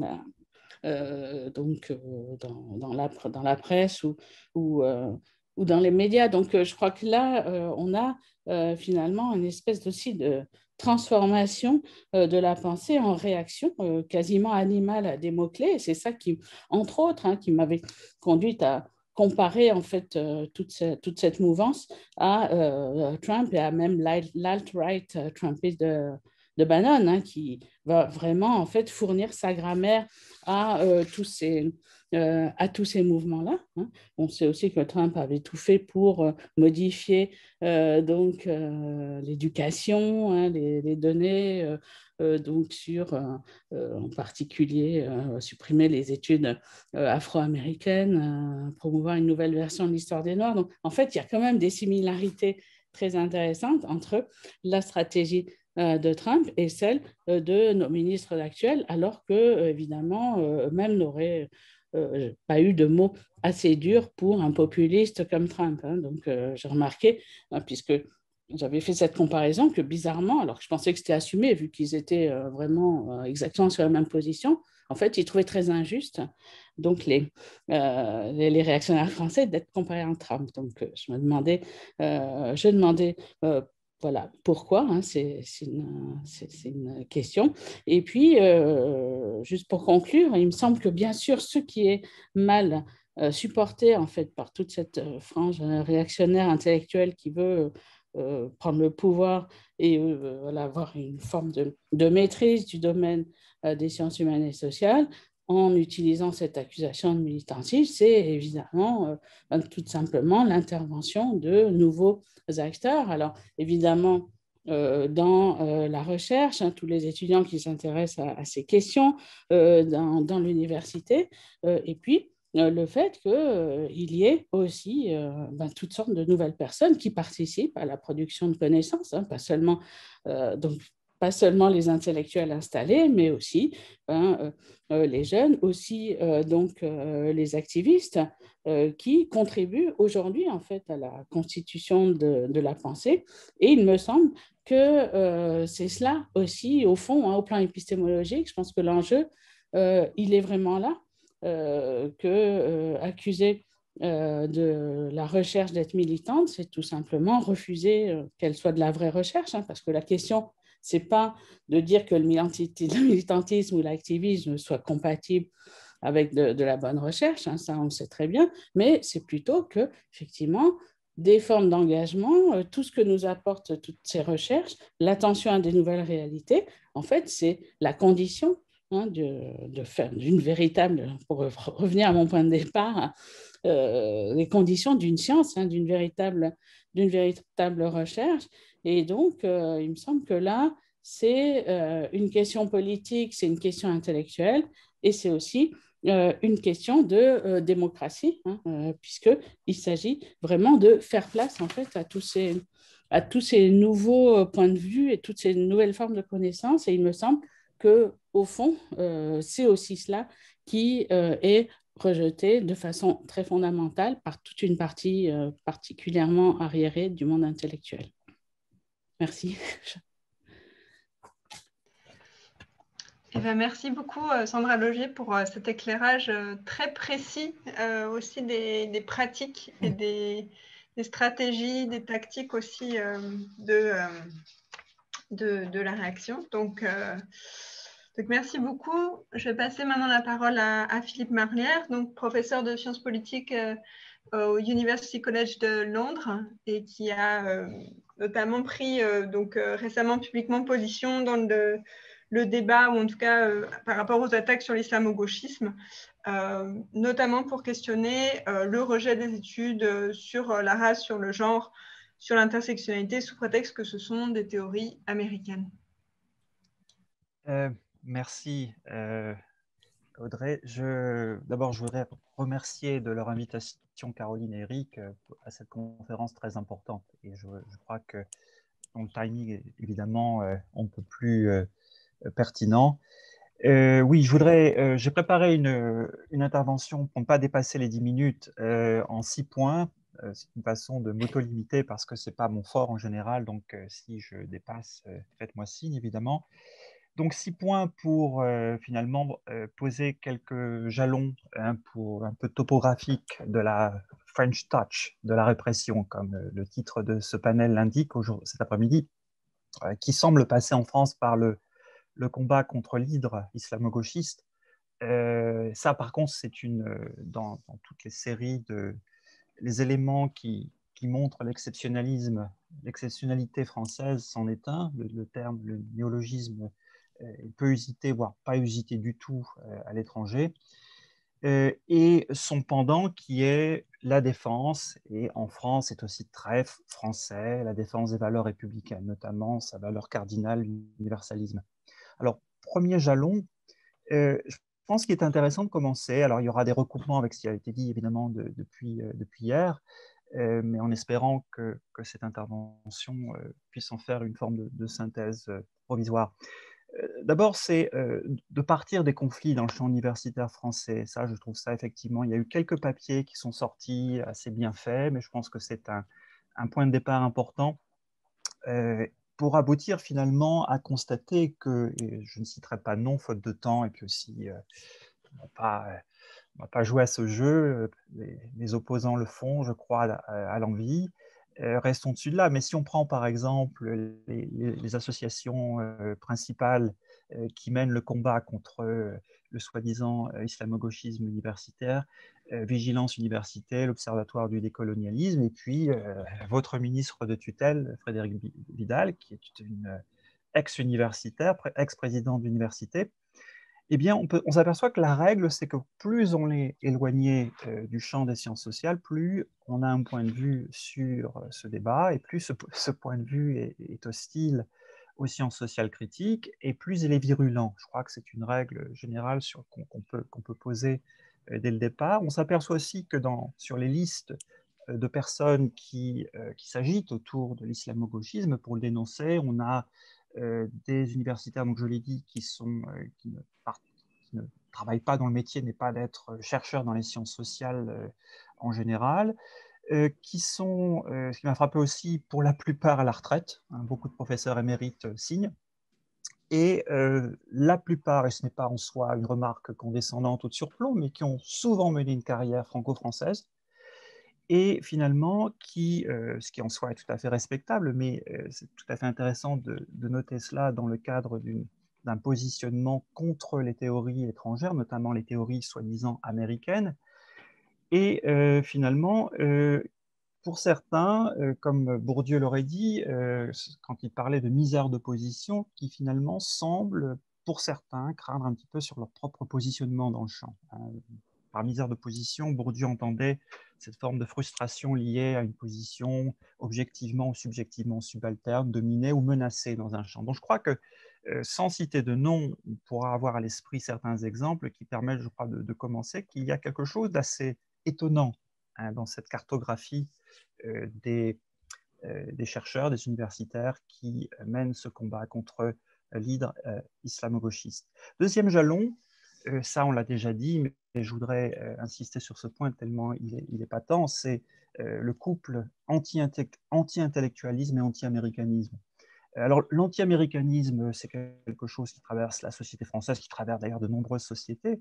dans la presse ou dans les médias. Donc, je crois que là, on a finalement une espèce aussi de transformation de la pensée en réaction quasiment animale à des mots-clés. Et c'est ça qui, entre autres, hein, qui m'avait conduite à comparer en fait toute cette mouvance à Trump et à même l'alt-right Trumpiste de Bannon, hein, qui va vraiment en fait fournir sa grammaire à tous ces à tous ces mouvements-là. Hein. On sait aussi que Trump avait tout fait pour modifier donc l'éducation, hein, les données, donc sur, en particulier, supprimer les études afro-américaines, promouvoir une nouvelle version de l'histoire des Noirs. Donc, en fait, il y a quand même des similarités très intéressantes entre la stratégie de Trump et celle de nos ministres actuels, alors que, évidemment, eux-mêmes n'auraient pas eu de mots assez durs pour un populiste comme Trump. Hein. Donc, j'ai remarqué, hein, puisque j'avais fait cette comparaison, que bizarrement, alors que je pensais que c'était assumé, vu qu'ils étaient vraiment exactement sur la même position, en fait, ils trouvaient très injuste donc les réactionnaires français d'être comparés à Trump. Donc, je demandais voilà, pourquoi, hein, c'est une question. Et puis, juste pour conclure, il me semble que bien sûr, ce qui est mal supporté en fait par toute cette frange réactionnaire intellectuelle qui veut prendre le pouvoir et voilà, avoir une forme de maîtrise du domaine des sciences humaines et sociales, en utilisant cette accusation de militantisme, c'est évidemment tout simplement l'intervention de nouveaux acteurs. Alors, évidemment, dans la recherche, hein, tous les étudiants qui s'intéressent à ces questions dans l'université, et puis le fait qu'il y ait aussi toutes sortes de nouvelles personnes qui participent à la production de connaissances, hein, donc, pas seulement les intellectuels installés, mais aussi les jeunes, aussi les activistes qui contribuent aujourd'hui en fait à la constitution de la pensée. Et il me semble que c'est cela aussi, au fond, hein, au plan épistémologique, je pense que l'enjeu, il est vraiment là, accuser de la recherche d'être militante, c'est tout simplement refuser qu'elle soit de la vraie recherche, hein, parce que la question, c'est pas de dire que le militantisme ou l'activisme soit compatible avec de la bonne recherche, hein, ça on le sait très bien, mais c'est plutôt que, effectivement, des formes d'engagement, tout ce que nous apportent toutes ces recherches, l'attention à des nouvelles réalités, en fait, c'est la condition hein, de faire d'une véritable, pour revenir à mon point de départ, les conditions d'une science, hein, d'une véritable recherche. Et donc, il me semble que là, c'est une question politique, c'est une question intellectuelle, et c'est aussi une question de démocratie, hein, puisqu'il s'agit vraiment de faire place en fait à tous ces nouveaux points de vue et toutes ces nouvelles formes de connaissances. Et il me semble qu'au fond, c'est aussi cela qui est rejeté de façon très fondamentale par toute une partie particulièrement arriérée du monde intellectuel. Merci. Eh bien, merci beaucoup, Sandra Logier, pour cet éclairage très précis aussi des pratiques et des stratégies, des tactiques aussi de la réaction. Donc, merci beaucoup. Je vais passer maintenant la parole à Philippe Marlière, donc professeur de sciences politiques au University College de Londres et qui a notamment pris récemment publiquement position dans le débat, ou en tout cas par rapport aux attaques sur l'islamo-gauchisme, notamment pour questionner le rejet des études sur la race, sur le genre, sur l'intersectionnalité, sous prétexte que ce sont des théories américaines. Merci Audrey. D'abord, je voudrais remercier de leur invitation Caroline et Eric à cette conférence très importante. Et je crois que le timing est évidemment on ne peut plus pertinent. Oui, j'ai préparé une intervention pour ne pas dépasser les 10 minutes en 6 points. C'est une façon de m'auto-limiter parce que ce n'est pas mon fort en général. Donc, si je dépasse, faites-moi signe, évidemment. Donc, 6 points pour finalement poser quelques jalons pour un peu topographique de la French Touch, de la répression, comme le titre de ce panel l'indique cet après-midi, qui semble passer en France par le combat contre l'hydre islamo-gauchiste. Ça, par contre, c'est dans toutes les séries les éléments qui montrent l'exceptionnalité française, c'en est un. Le néologisme peut usiter, voire pas usiter du tout à l'étranger. et son pendant qui est la défense, et en France c'est aussi très français, la défense des valeurs républicaines, notamment sa valeur cardinale, l'universalisme. Alors, premier jalon, je pense qu'il est intéressant de commencer. Alors, il y aura des recoupements avec ce qui a été dit, évidemment, depuis hier, mais en espérant que cette intervention puisse en faire une forme de synthèse provisoire. D'abord, c'est de partir des conflits dans le champ universitaire français. Ça, je trouve ça, effectivement, il y a eu quelques papiers qui sont sortis assez bien faits, mais je pense que c'est un point de départ important pour aboutir finalement à constater que, et je ne citerai pas de nom, faute de temps, et puis aussi, on ne va pas jouer à ce jeu, les opposants le font, je crois, à l'envi. Restons dessus de là. Mais si on prend par exemple les associations principales qui mènent le combat contre le soi-disant islamo-gauchisme universitaire, Vigilance Université, l'Observatoire du décolonialisme, et puis votre ministre de tutelle, Frédérique Vidal, qui est une ex-universitaire, ex-présidente d'université, eh bien, on s'aperçoit que la règle, c'est que plus on est éloigné du champ des sciences sociales, plus on a un point de vue sur ce débat, et plus ce point de vue est hostile aux sciences sociales critiques, et plus il est virulent. Je crois que c'est une règle générale qu'on peut poser dès le départ. On s'aperçoit aussi que sur les listes de personnes qui s'agitent autour de l'islamo-gauchisme pour le dénoncer, on a des universitaires, donc je l'ai dit, qui ne travaillent pas dans le métier, n'est pas d'être chercheurs dans les sciences sociales en général, qui sont, ce qui m'a frappé aussi, pour la plupart à la retraite, hein, beaucoup de professeurs émérites signent, et la plupart, et ce n'est pas en soi une remarque condescendante ou de surplomb, mais qui ont souvent mené une carrière franco-française, et finalement, ce qui en soi est tout à fait respectable, mais c'est tout à fait intéressant de noter cela dans le cadre d'un positionnement contre les théories étrangères, notamment les théories soi-disant américaines. Et finalement, pour certains, comme Bourdieu l'aurait dit, quand il parlait de misère de position, qui finalement semble, pour certains, craindre un petit peu sur leur propre positionnement dans le champ. Par misère de position, Bourdieu entendait cette forme de frustration liée à une position objectivement ou subjectivement subalterne, dominée ou menacée dans un champ. Donc je crois que, sans citer de nom, on pourra avoir à l'esprit certains exemples qui permettent, je crois, de commencer, qu'il y a quelque chose d'assez étonnant hein, dans cette cartographie des chercheurs, des universitaires qui mènent ce combat contre l'hydre islamo-gauchiste. Deuxième jalon, ça on l'a déjà dit, mais je voudrais insister sur ce point tellement il est patent, c'est le couple anti-intellectualisme et anti-américanisme. Alors l'anti-américanisme, c'est quelque chose qui traverse la société française, qui traverse d'ailleurs de nombreuses sociétés.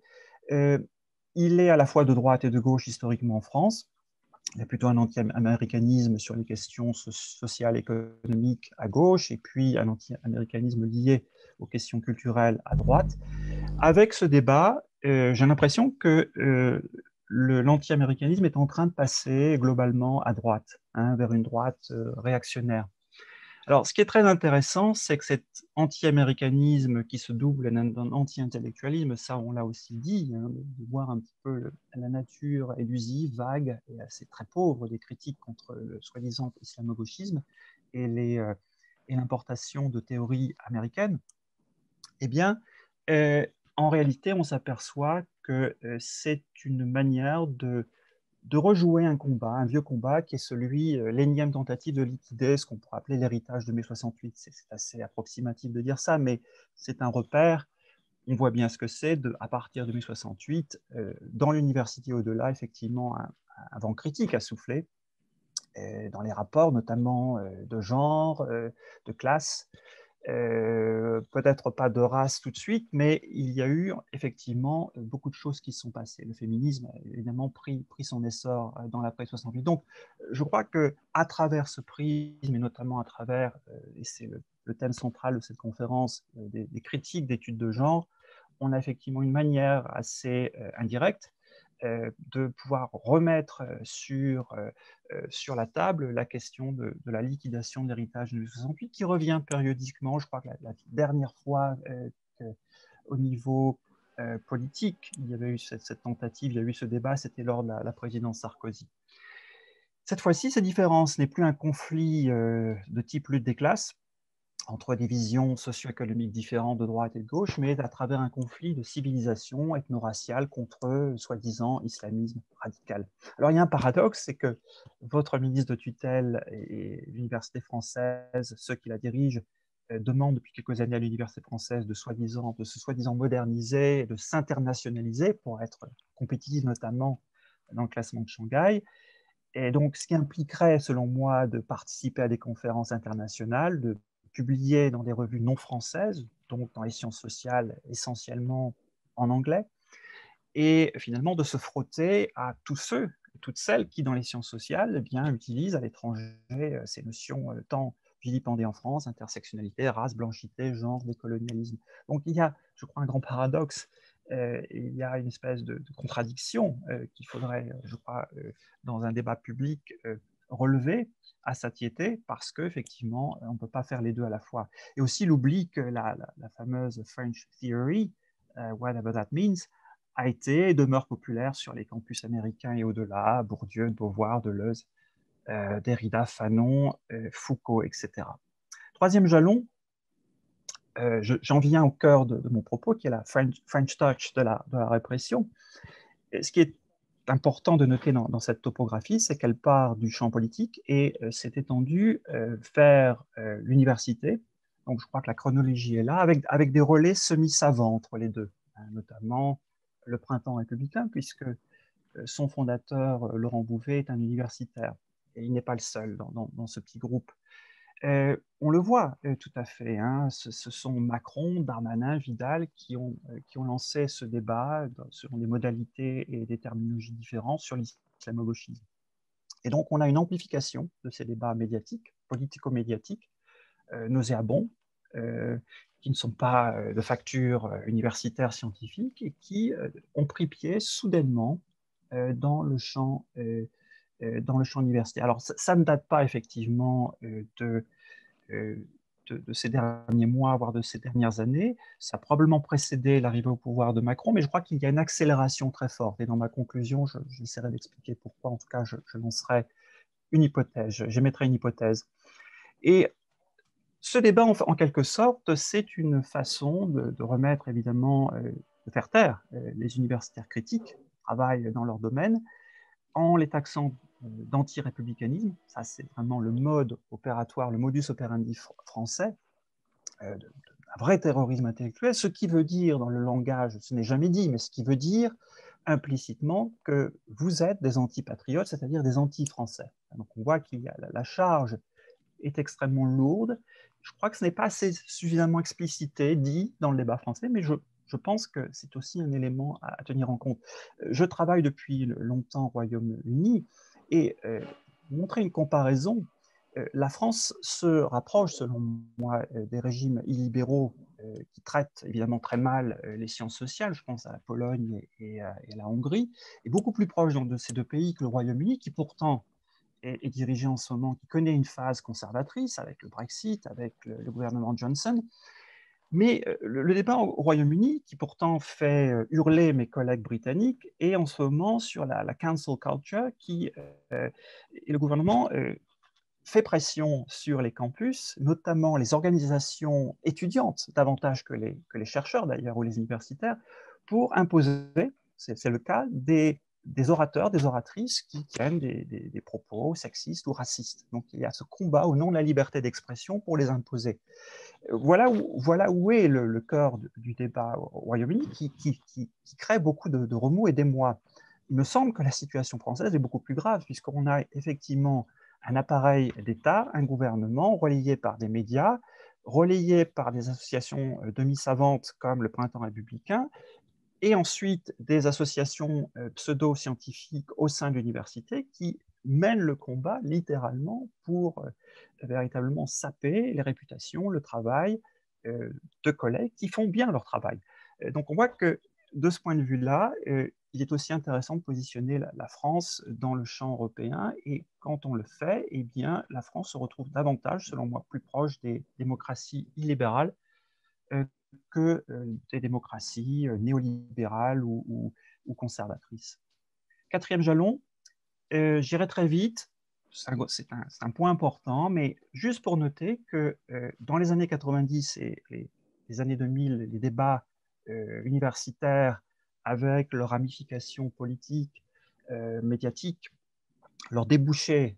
Il est à la fois de droite et de gauche historiquement en France. Il y a plutôt un anti-américanisme sur les questions sociales, économiques à gauche, et puis un anti-américanisme lié aux questions culturelles à droite. Avec ce débat, j'ai l'impression que l'anti-américanisme est en train de passer globalement à droite, hein, vers une droite réactionnaire. Alors, ce qui est très intéressant, c'est que cet anti-américanisme qui se double d'un anti-intellectualisme, ça on l'a aussi dit, hein, de voir un petit peu la nature élusive, vague et assez très pauvre des critiques contre le soi-disant islamo-gauchisme et l'importation de théories américaines, eh bien, en réalité, on s'aperçoit que c'est une manière de rejouer un combat, un vieux combat, qui est celui, l'énième tentative de liquider ce qu'on pourrait appeler l'héritage de mai 68. C'est assez approximatif de dire ça, mais c'est un repère. On voit bien ce que c'est, à partir de mai 68, dans l'université au-delà, effectivement, un vent critique a soufflé, dans les rapports, notamment de genre, de classe, peut-être pas de race tout de suite, mais il y a eu effectivement beaucoup de choses qui se sont passées. Le féminisme a évidemment pris son essor dans l'après 68. Donc, je crois qu'à travers ce prisme, et notamment à travers, et c'est le thème central de cette conférence, des critiques d'études de genre, on a effectivement une manière assez indirecte de pouvoir remettre sur la table la question de la liquidation de l'héritage de 1968, qui revient périodiquement. Je crois que la dernière fois au niveau politique. Il y avait eu cette tentative, il y a eu ce débat, c'était lors de la présidence Sarkozy. Cette fois-ci, c'est différent. Ce n'est plus un conflit de type lutte des classes entre des visions socio-économiques différentes de droite et de gauche, mais à travers un conflit de civilisation ethno-raciale contre soi-disant islamisme radical. Alors il y a un paradoxe, c'est que votre ministre de tutelle et l'université française, ceux qui la dirigent, demandent depuis quelques années à l'université française de se soi-disant moderniser et de s'internationaliser pour être compétitive notamment dans le classement de Shanghai. Et donc, ce qui impliquerait, selon moi, de participer à des conférences internationales, de publier dans des revues non françaises, donc dans les sciences sociales essentiellement en anglais, et finalement de se frotter à tous ceux, toutes celles qui, dans les sciences sociales, eh bien, utilisent à l'étranger ces notions tant vilipendées en France, intersectionnalité, race, blanchité, genre, décolonialisme. Donc, il y a, je crois, un grand paradoxe. Il y a une espèce de contradiction qu'il faudrait, je crois, dans un débat public, relever à satiété, parce qu'effectivement, on ne peut pas faire les deux à la fois. Et aussi l'oubli que la fameuse French Theory, whatever that means, a été et demeure populaire sur les campus américains et au-delà, Bourdieu, Beauvoir, Deleuze, Derrida, Fanon, Foucault, etc. Troisième jalon, j'en viens au cœur de mon propos, qui est la French Touch de la répression. Et ce qui est important de noter dans cette topographie, c'est qu'elle part du champ politique et s'est étendue vers l'université. Donc je crois que la chronologie est là, avec des relais semi-savants entre les deux, hein, notamment le Printemps républicain, puisque son fondateur, Laurent Bouvet, est un universitaire. Et il n'est pas le seul dans ce petit groupe. On le voit tout à fait, hein, ce sont Macron, Darmanin, Vidal qui ont lancé ce débat selon des modalités et des terminologies différentes sur l'islamo-gauchisme. Et donc on a une amplification de ces débats médiatiques, politico-médiatiques, nauséabonds, qui ne sont pas de facture universitaire scientifique et qui ont pris pied soudainement dans le champ universitaire. Alors ça ne date pas effectivement de ces derniers mois, voire de ces dernières années. Ça a probablement précédé l'arrivée au pouvoir de Macron, mais je crois qu'il y a une accélération très forte. Et dans ma conclusion, j'essaierai d'expliquer pourquoi. En tout cas, je lancerai une hypothèse, j'émettrai une hypothèse. Et ce débat, en quelque sorte, c'est une façon de remettre, évidemment, de faire taire les universitaires critiques qui travaillent dans leur domaine, en les taxant d'anti-républicanisme. Ça, c'est vraiment le mode opératoire, le modus operandi français, un vrai terrorisme intellectuel, ce qui veut dire, dans le langage, ce n'est jamais dit, mais ce qui veut dire implicitement que vous êtes des antipatriotes, c'est-à-dire des anti-français. Donc on voit qu'il y a la charge est extrêmement lourde. Je crois que ce n'est pas assez suffisamment explicité, dit dans le débat français, mais je pense que c'est aussi un élément à tenir en compte. Je travaille depuis longtemps au Royaume-Uni et montrer une comparaison, la France se rapproche, selon moi, des régimes illibéraux qui traitent évidemment très mal les sciences sociales, je pense à la Pologne et à la Hongrie, et beaucoup plus proche donc, de ces deux pays que le Royaume-Uni, qui pourtant est dirigé en ce moment, qui connaît une phase conservatrice avec le Brexit, avec le gouvernement Johnson. Mais le débat au Royaume-Uni, qui pourtant fait hurler mes collègues britanniques, est en ce moment sur la cancel culture, et le gouvernement fait pression sur les campus, notamment les organisations étudiantes, davantage que les chercheurs d'ailleurs, ou les universitaires, pour imposer, c'est le cas, des orateurs, des oratrices qui tiennent des propos sexistes ou racistes. Donc il y a ce combat au nom de la liberté d'expression pour les imposer. Voilà où est le cœur du débat au Royaume-Uni qui crée beaucoup de remous et d'émoi. Il me semble que la situation française est beaucoup plus grave, puisqu'on a effectivement un appareil d'État, un gouvernement relayé par des médias, relayé par des associations demi-savantes comme le Printemps républicain, et ensuite des associations pseudo-scientifiques au sein de l'université qui mènent le combat littéralement pour véritablement saper les réputations, le travail de collègues qui font bien leur travail. Donc on voit que de ce point de vue-là, il est aussi intéressant de positionner la France dans le champ européen, et quand on le fait, eh bien, la France se retrouve davantage, selon moi, plus proche des démocraties illibérales que des démocraties néolibérales ou conservatrices. Quatrième jalon, j'irai très vite, c'est un point important, mais juste pour noter que dans les années 90 et les années 2000, les débats universitaires avec leurs ramifications politiques, médiatiques, leurs débouchés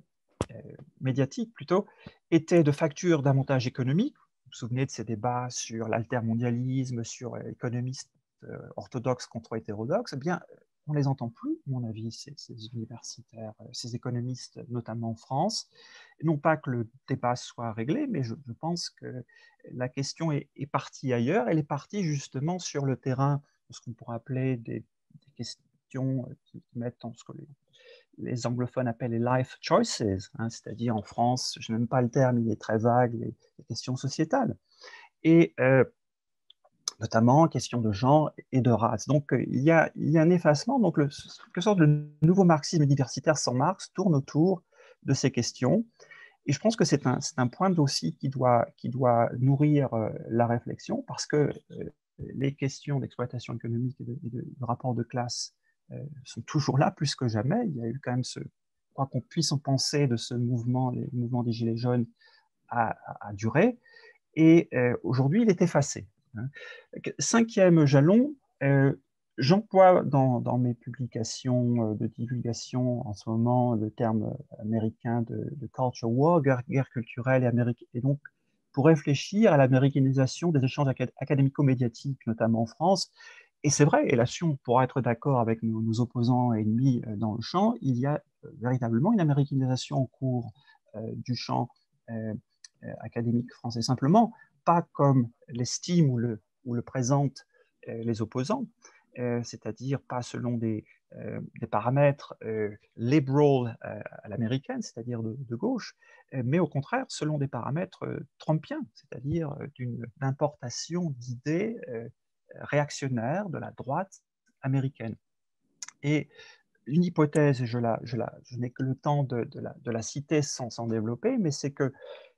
médiatiques plutôt, étaient de facture davantage économique. Vous vous souvenez de ces débats sur l'altermondialisme, sur économistes orthodoxes contre hétérodoxes, eh bien, on ne les entend plus, à mon avis, ces universitaires, ces économistes, notamment en France. Non pas que le débat soit réglé, mais je pense que la question est partie ailleurs. Elle est partie justement sur le terrain de ce qu'on pourrait appeler des questions qui mettent en ce que les anglophones appellent les life choices, hein, c'est-à-dire en France, je n'aime pas le terme, il est très vague, les questions sociétales. Et notamment questions de genre et de race. Donc, il y a un effacement. Donc, quelque sorte de nouveau marxisme universitaire sans Marx tourne autour de ces questions. Et je pense que c'est un point aussi qui doit nourrir la réflexion, parce que les questions d'exploitation économique et de rapport de classe sont toujours là, plus que jamais. Il y a eu quand même quoi qu'on puisse en penser de ce mouvement, les mouvements des Gilets jaunes a duré. Et aujourd'hui, il est effacé. Cinquième jalon, j'emploie dans mes publications de divulgation en ce moment le terme américain de culture war, guerre culturelle et donc pour réfléchir à l'américanisation des échanges académico-médiatiques, notamment en France. Et c'est vrai, et là-dessus on pourra être d'accord avec nos opposants et ennemis dans le champ, il y a véritablement une américanisation en cours du champ académique français. Simplement, pas comme l'estiment ou le présentent les opposants, c'est-à-dire pas selon des paramètres liberal à l'américaine, c'est-à-dire de gauche, mais au contraire selon des paramètres trumpiens, c'est-à-dire d'une importation d'idées réactionnaires de la droite américaine. Et une hypothèse, je n'ai que le temps de la citer sans développer, mais c'est que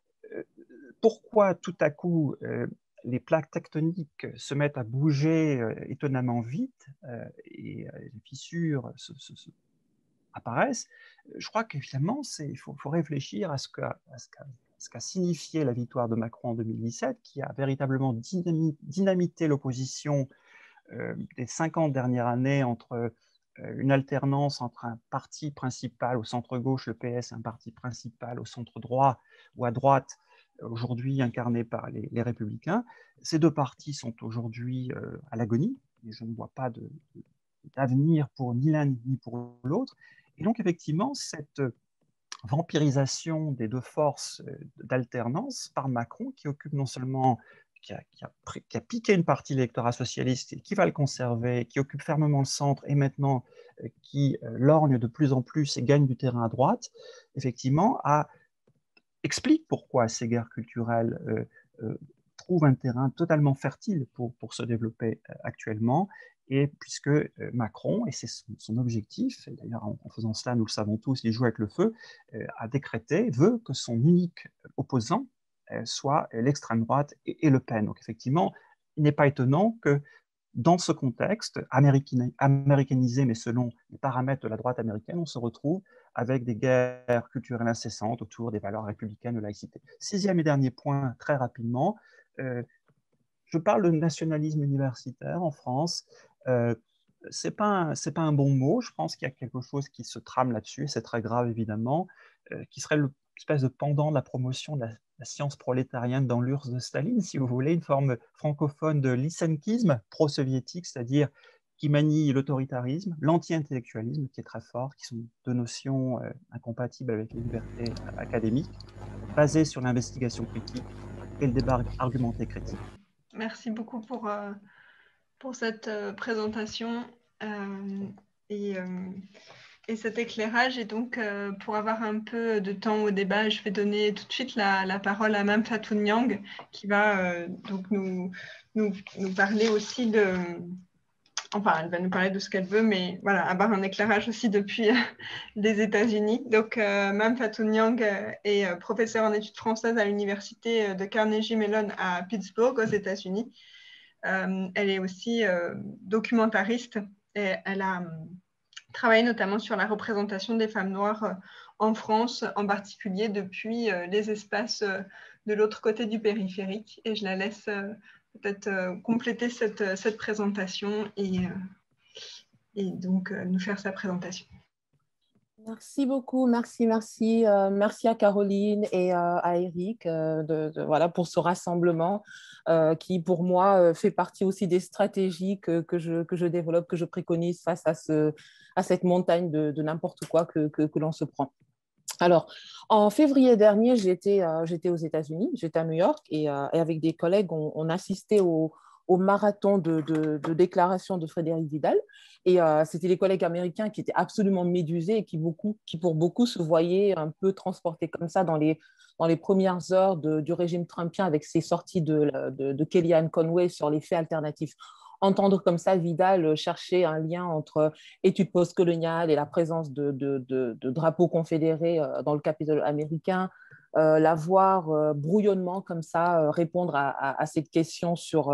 pourquoi tout à coup les plaques tectoniques se mettent à bouger étonnamment vite et les fissures apparaissent, je crois qu'évidemment, il faut réfléchir à ce qu'a signifié la victoire de Macron en 2017, qui a véritablement dynamité l'opposition des 50 dernières années entre une alternance entre un parti principal au centre-gauche, le PS, et un parti principal au centre-droit ou à droite, aujourd'hui incarné par les Républicains. Ces deux partis sont aujourd'hui à l'agonie, et je ne vois pas d'avenir pour ni l'un ni pour l'autre. Et donc, effectivement, cette vampirisation des deux forces d'alternance par Macron, qui occupe non seulement qui a piqué une partie de l'électorat socialiste et qui va le conserver, qui occupe fermement le centre et maintenant qui lorgne de plus en plus et gagne du terrain à droite, effectivement, explique pourquoi ces guerres culturelles trouvent un terrain totalement fertile pour se développer actuellement. Et puisque Macron, et c'est son objectif, et d'ailleurs en faisant cela, nous le savons tous, il joue avec le feu, veut que son unique opposant soit l'extrême droite et Le Pen. Donc effectivement, il n'est pas étonnant que dans ce contexte américanisé, mais selon les paramètres de la droite américaine, on se retrouve avec des guerres culturelles incessantes autour des valeurs républicaines de laïcité. Sixième et dernier point, très rapidement, je parle de nationalisme universitaire en France. C'est pas un bon mot. Je pense qu'il y a quelque chose qui se trame là-dessus, et c'est très grave évidemment, qui serait l'espèce de pendant de la promotion de la science prolétarienne dans l'URSS de Staline, si vous voulez, une forme francophone de lysenkisme pro-soviétique, c'est-à-dire qui manie l'autoritarisme, l'anti-intellectualisme, qui est très fort, qui sont deux notions incompatibles avec les libertés académiques, basées sur l'investigation critique et le débat argumenté critique. Merci beaucoup pour cette présentation et cet éclairage. Et donc, pour avoir un peu de temps au débat, je vais donner tout de suite la parole à Mme Fatou Niang, qui va donc nous parler aussi enfin, elle va nous parler de ce qu'elle veut, mais voilà, avoir un éclairage aussi depuis les États-Unis. Donc, Mame Fatou Niang est professeure en études françaises à l'université de Carnegie Mellon à Pittsburgh, aux États-Unis. Elle est aussi documentariste et elle a travaillé notamment sur la représentation des femmes noires en France, en particulier depuis les espaces de l'autre côté du périphérique. Et je la laisse peut-être compléter cette présentation et donc nous faire sa présentation. Merci beaucoup, merci à Caroline et à Eric voilà, pour ce rassemblement qui, pour moi, fait partie aussi des stratégies que je développe, que je préconise face à cette montagne de n'importe quoi que l'on se prend. Alors, en février dernier, j'étais aux États-Unis, j'étais à New York et avec des collègues, on assistait au marathon de déclaration de Frédérique Vidal. Et c'était les collègues américains qui étaient absolument médusés et qui pour beaucoup, se voyaient un peu transportés comme ça dans les premières heures du régime trumpien avec ses sorties de Kellyanne Conway sur les faits alternatifs. Entendre comme ça Vidal chercher un lien entre études postcoloniales et la présence de drapeaux confédérés dans le Capitole américain, la voir brouillonnement comme ça répondre à cette question sur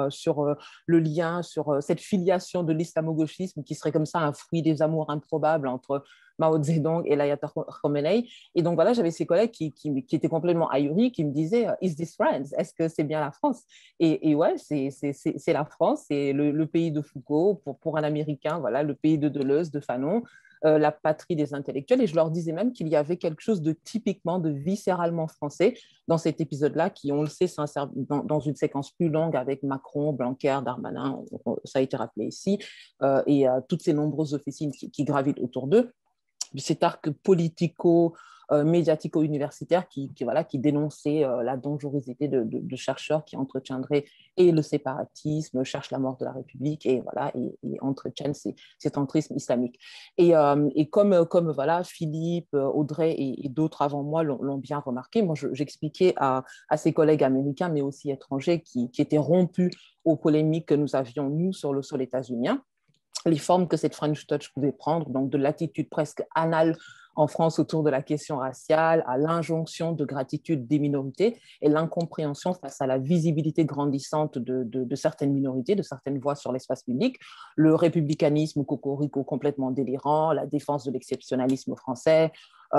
le lien, sur cette filiation de l'islamo-gauchisme qui serait comme ça un fruit des amours improbables entre Mao Zedong et l'Ayatollah Khomeini. Et donc voilà, j'avais ces collègues qui étaient complètement ahuris, qui me disaient « Is this France ?» Est-ce que c'est bien la France? Et ouais, c'est la France, c'est le pays de Foucault, pour un Américain, voilà, le pays de Deleuze, de Fanon, la patrie des intellectuels. Et je leur disais même qu'il y avait quelque chose de typiquement, de viscéralement français dans cet épisode-là, qui, on le sait, s'insère dans une séquence plus longue avec Macron, Blanquer, Darmanin, ça a été rappelé ici, et toutes ces nombreuses officines qui gravitent autour d'eux. Cet arc politico médiatico-universitaire qui dénonçait la dangerosité de chercheurs qui entretiendraient et le séparatisme, cherchent la mort de la République et entretiennent cet entrisme islamique. Et comme voilà, Philippe, Audrey et d'autres avant moi l'ont bien remarqué, moi j'expliquais à ces collègues américains, mais aussi étrangers qui étaient rompus aux polémiques que nous avions, nous, sur le sol états-unien, les formes que cette French Touch pouvait prendre, donc de l'attitude presque anale en France autour de la question raciale, à l'injonction de gratitude des minorités et l'incompréhension face à la visibilité grandissante de certaines minorités, de certaines voix sur l'espace public, le républicanisme cocorico complètement délirant, la défense de l'exceptionnalisme français,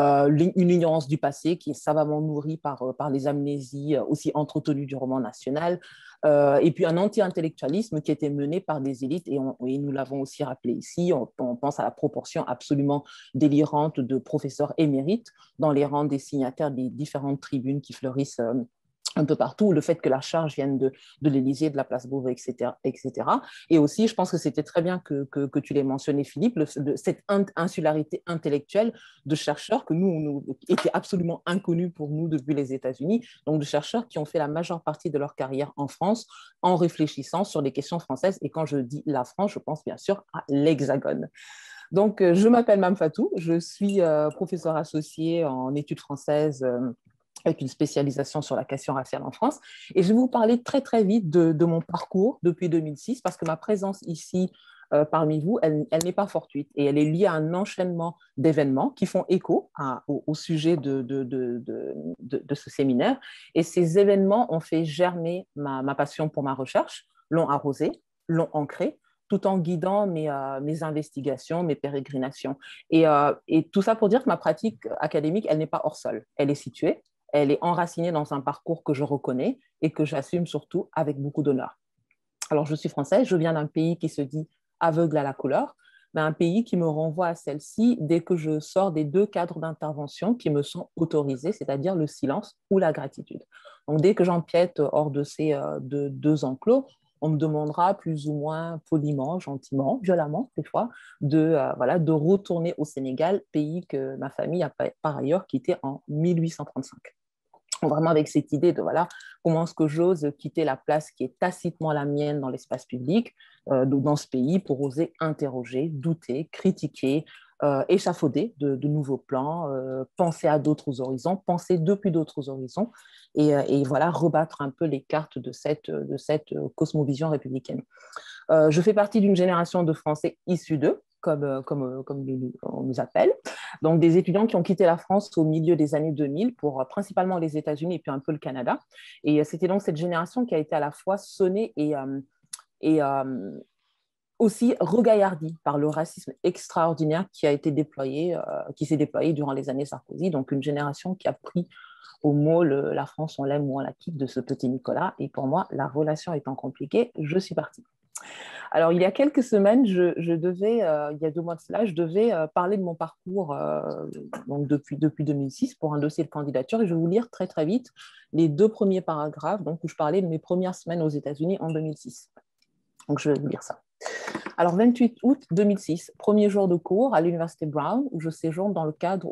une ignorance du passé qui est savamment nourrie par les amnésies aussi entretenues du roman national, et puis un anti-intellectualisme qui était mené par des élites, et nous l'avons aussi rappelé ici, on pense à la proportion absolument délirante de professeurs émérites dans les rangs des signataires des différentes tribunes qui fleurissent un peu partout, le fait que la charge vienne de l'Élysée, de la place Beauvais, etc., etc. Et aussi, je pense que c'était très bien que tu l'aies mentionné, Philippe, cette insularité intellectuelle de chercheurs que nous était absolument inconnue pour nous depuis les États-Unis, donc de chercheurs qui ont fait la majeure partie de leur carrière en France en réfléchissant sur les questions françaises. Et quand je dis la France, je pense bien sûr à l'Hexagone. Donc, je m'appelle Mame Fatou, je suis professeure associée en études françaises avec une spécialisation sur la question raciale en France. Et je vais vous parler très, très vite de mon parcours depuis 2006, parce que ma présence ici parmi vous, elle n'est pas fortuite. Et elle est liée à un enchaînement d'événements qui font écho au sujet de ce séminaire. Et ces événements ont fait germer ma passion pour ma recherche, l'ont arrosée, l'ont ancrée, tout en guidant mes investigations, mes pérégrinations. Et tout ça pour dire que ma pratique académique, elle n'est pas hors sol. Elle est située, elle est enracinée dans un parcours que je reconnais et que j'assume surtout avec beaucoup d'honneur. Alors, je suis française, je viens d'un pays qui se dit aveugle à la couleur, mais un pays qui me renvoie à celle-ci dès que je sors des deux cadres d'intervention qui me sont autorisés, c'est-à-dire le silence ou la gratitude. Donc, dès que j'empiète hors de ces deux enclos, on me demandera plus ou moins poliment, gentiment, violemment des fois, de retourner au Sénégal, pays que ma famille a par ailleurs quitté en 1835. Vraiment avec cette idée de comment est-ce que j'ose quitter la place qui est tacitement la mienne dans l'espace public, dans ce pays, pour oser interroger, douter, critiquer, échafauder de nouveaux plans, penser à d'autres horizons, penser depuis d'autres horizons, et rebattre un peu les cartes de cette cosmovision républicaine. Je fais partie d'une génération de Français issus d'eux, comme on nous appelle. Donc, des étudiants qui ont quitté la France au milieu des années 2000 pour principalement les États-Unis et puis un peu le Canada. Et c'était donc cette génération qui a été à la fois sonnée et aussi regaillardie par le racisme extraordinaire qui a été déployé, qui s'est déployé durant les années Sarkozy. Donc, une génération qui a pris au mot la France, on l'aime ou on la quitte de ce petit Nicolas. Et pour moi, la relation étant compliquée, je suis partie. Alors, il y a quelques semaines, il y a 2 mois de cela, je devais parler de mon parcours donc depuis 2006 pour un dossier de candidature et je vais vous lire très, très vite les 2 premiers paragraphes donc, où je parlais de mes premières semaines aux États-Unis en 2006. Donc, je vais vous lire ça. Alors, 28 août 2006, premier jour de cours à l'Université Brown où je séjourne dans le cadre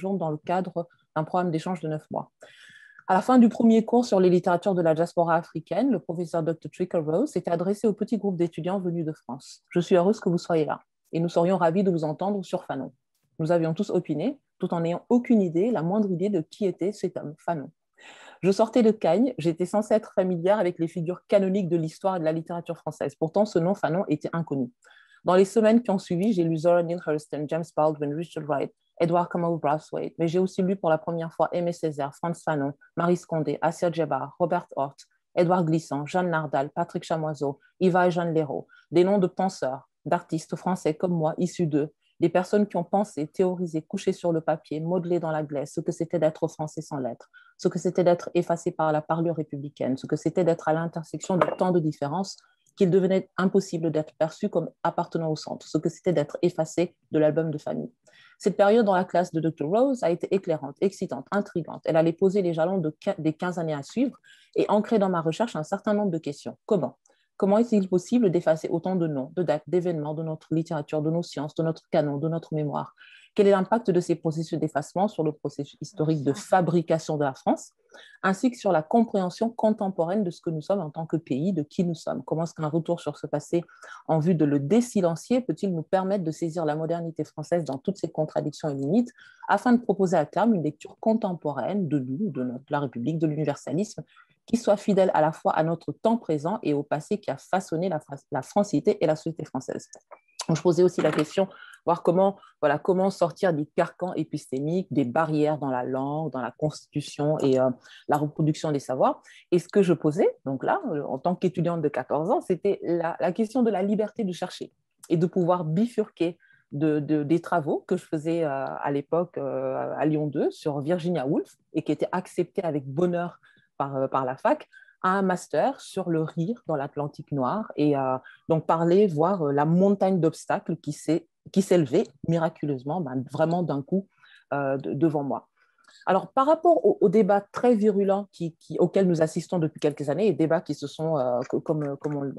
d'un programme d'échange de 9 mois. À la fin du premier cours sur les littératures de la diaspora africaine, le professeur Dr. Tricker Rose s'était adressé au petit groupe d'étudiants venus de France. « Je suis heureuse que vous soyez là et nous serions ravis de vous entendre sur Fanon. » Nous avions tous opiné, tout en n'ayant aucune idée, la moindre idée de qui était cet homme, Fanon. Je sortais de Cagnes, j'étais censée être familière avec les figures canoniques de l'histoire et de la littérature française. Pourtant, ce nom Fanon était inconnu. Dans les semaines qui ont suivi, j'ai lu Zora Neale Hurston, James Baldwin, Richard Wright, Edward Kamau Brathwaite, mais j'ai aussi lu pour la première fois Aimé Césaire, Frantz Fanon, Marie Scondé, Assia Djebar, Robert Hort, Édouard Glissant, Jeanne Nardal, Patrick Chamoiseau, Yva et Jeanne Léraud, des noms de penseurs, d'artistes français comme moi, issus d'eux, des personnes qui ont pensé, théorisé, couché sur le papier, modelé dans la glaise, ce que c'était d'être français sans lettres, ce que c'était d'être effacé par la parlure républicaine, ce que c'était d'être à l'intersection de tant de différences qu'il devenait impossible d'être perçu comme appartenant au centre, ce que c'était d'être effacé de l'album de famille. Cette période dans la classe de Dr. Rose a été éclairante, excitante, intrigante. Elle allait poser les jalons des 15 années à suivre et ancrer dans ma recherche un certain nombre de questions. Comment ? Comment est-il possible d'effacer autant de noms, de dates, d'événements de notre littérature, de nos sciences, de notre canon, de notre mémoire ? Quel est l'impact de ces processus d'effacement sur le processus historique de fabrication de la France, ainsi que sur la compréhension contemporaine de ce que nous sommes en tant que pays, de qui nous sommes ? Comment est-ce qu'un retour sur ce passé en vue de le désilencier peut-il nous permettre de saisir la modernité française dans toutes ses contradictions et limites, afin de proposer à terme une lecture contemporaine de nous, de la République, de l'universalisme, qui soit fidèle à la fois à notre temps présent et au passé qui a façonné la francité et la société française. Je posais aussi la question, voir comment sortir des carcans épistémiques, des barrières dans la langue, dans la constitution et la reproduction des savoirs. Et ce que je posais, donc là, en tant qu'étudiante de 14 ans, c'était la question de la liberté de chercher et de pouvoir bifurquer des travaux que je faisais à l'époque à Lyon 2 sur Virginia Woolf et qui étaient acceptés avec bonheur par la fac, à un master sur le rire dans l'Atlantique noir et donc voir la montagne d'obstacles qui s'élevait miraculeusement, vraiment d'un coup devant moi. Alors, par rapport au débat très virulent auquel nous assistons depuis quelques années, et débats qui se sont, comme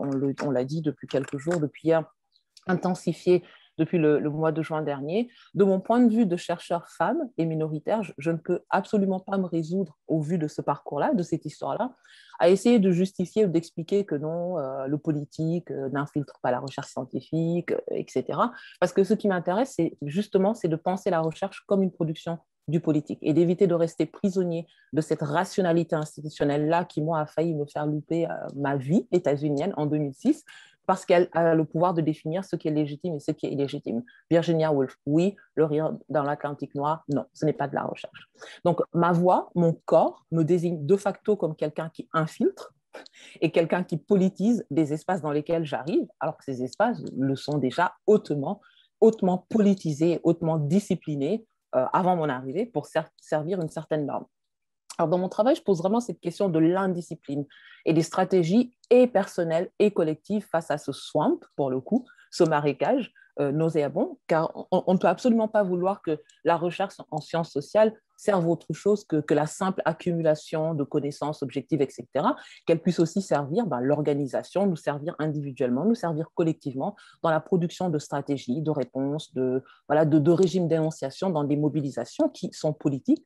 on l'a dit depuis quelques jours, depuis hier, intensifiés depuis le mois de juin dernier. De mon point de vue de chercheur femme et minoritaire, je ne peux absolument pas me résoudre, au vu de ce parcours-là, de cette histoire-là, à essayer de justifier ou d'expliquer que non, le politique n'infiltre pas la recherche scientifique, etc. Parce que ce qui m'intéresse, c'est de penser la recherche comme une production du politique et d'éviter de rester prisonnier de cette rationalité institutionnelle-là qui, moi, a failli me faire louper ma vie états-unienne en 2006, parce qu'elle a le pouvoir de définir ce qui est légitime et ce qui est illégitime. Virginia Woolf, oui. Le rire dans l'Atlantique noir, non, ce n'est pas de la recherche. Donc, ma voix, mon corps me désigne de facto comme quelqu'un qui infiltre et quelqu'un qui politise des espaces dans lesquels j'arrive, alors que ces espaces le sont déjà hautement politisés, hautement disciplinés avant mon arrivée pour servir une certaine norme. Alors, dans mon travail, je pose vraiment cette question de l'indiscipline et des stratégies et personnelles et collectives face à ce swamp, pour le coup, ce marécage nauséabond, car on ne peut absolument pas vouloir que la recherche en sciences sociales serve autre chose que la simple accumulation de connaissances objectives, etc., qu'elle puisse aussi servir l'organisation, nous servir individuellement, nous servir collectivement dans la production de stratégies, de réponses, de régimes d'énonciation dans des mobilisations qui sont politiques,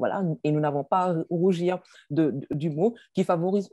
et nous n'avons pas à rougir du mot, qui favorise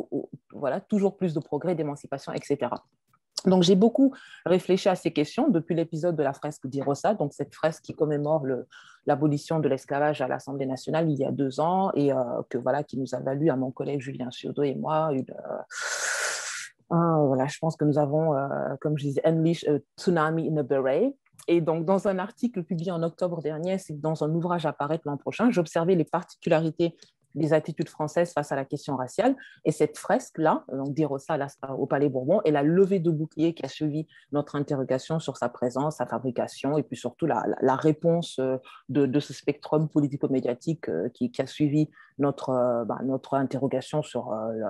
toujours plus de progrès, d'émancipation, etc. Donc, j'ai beaucoup réfléchi à ces questions depuis l'épisode de la fresque d'Irosa, donc cette fresque qui commémore l'abolition de l'esclavage à l'Assemblée nationale il y a 2 ans et qui nous a valu à mon collègue Julien Ciodo et moi Voilà, je pense que nous avons, comme je disais, unleash a tsunami in a beret. Et donc, dans un article publié en octobre dernier, c'est dans un ouvrage à paraître l'an prochain, j'observais les particularités des attitudes françaises face à la question raciale. Et cette fresque-là, donc d'Irosa au Palais Bourbon, est la levée de bouclier qui a suivi notre interrogation sur sa présence, sa fabrication, et puis surtout la réponse de ce spectrum politico-médiatique qui a suivi notre interrogation sur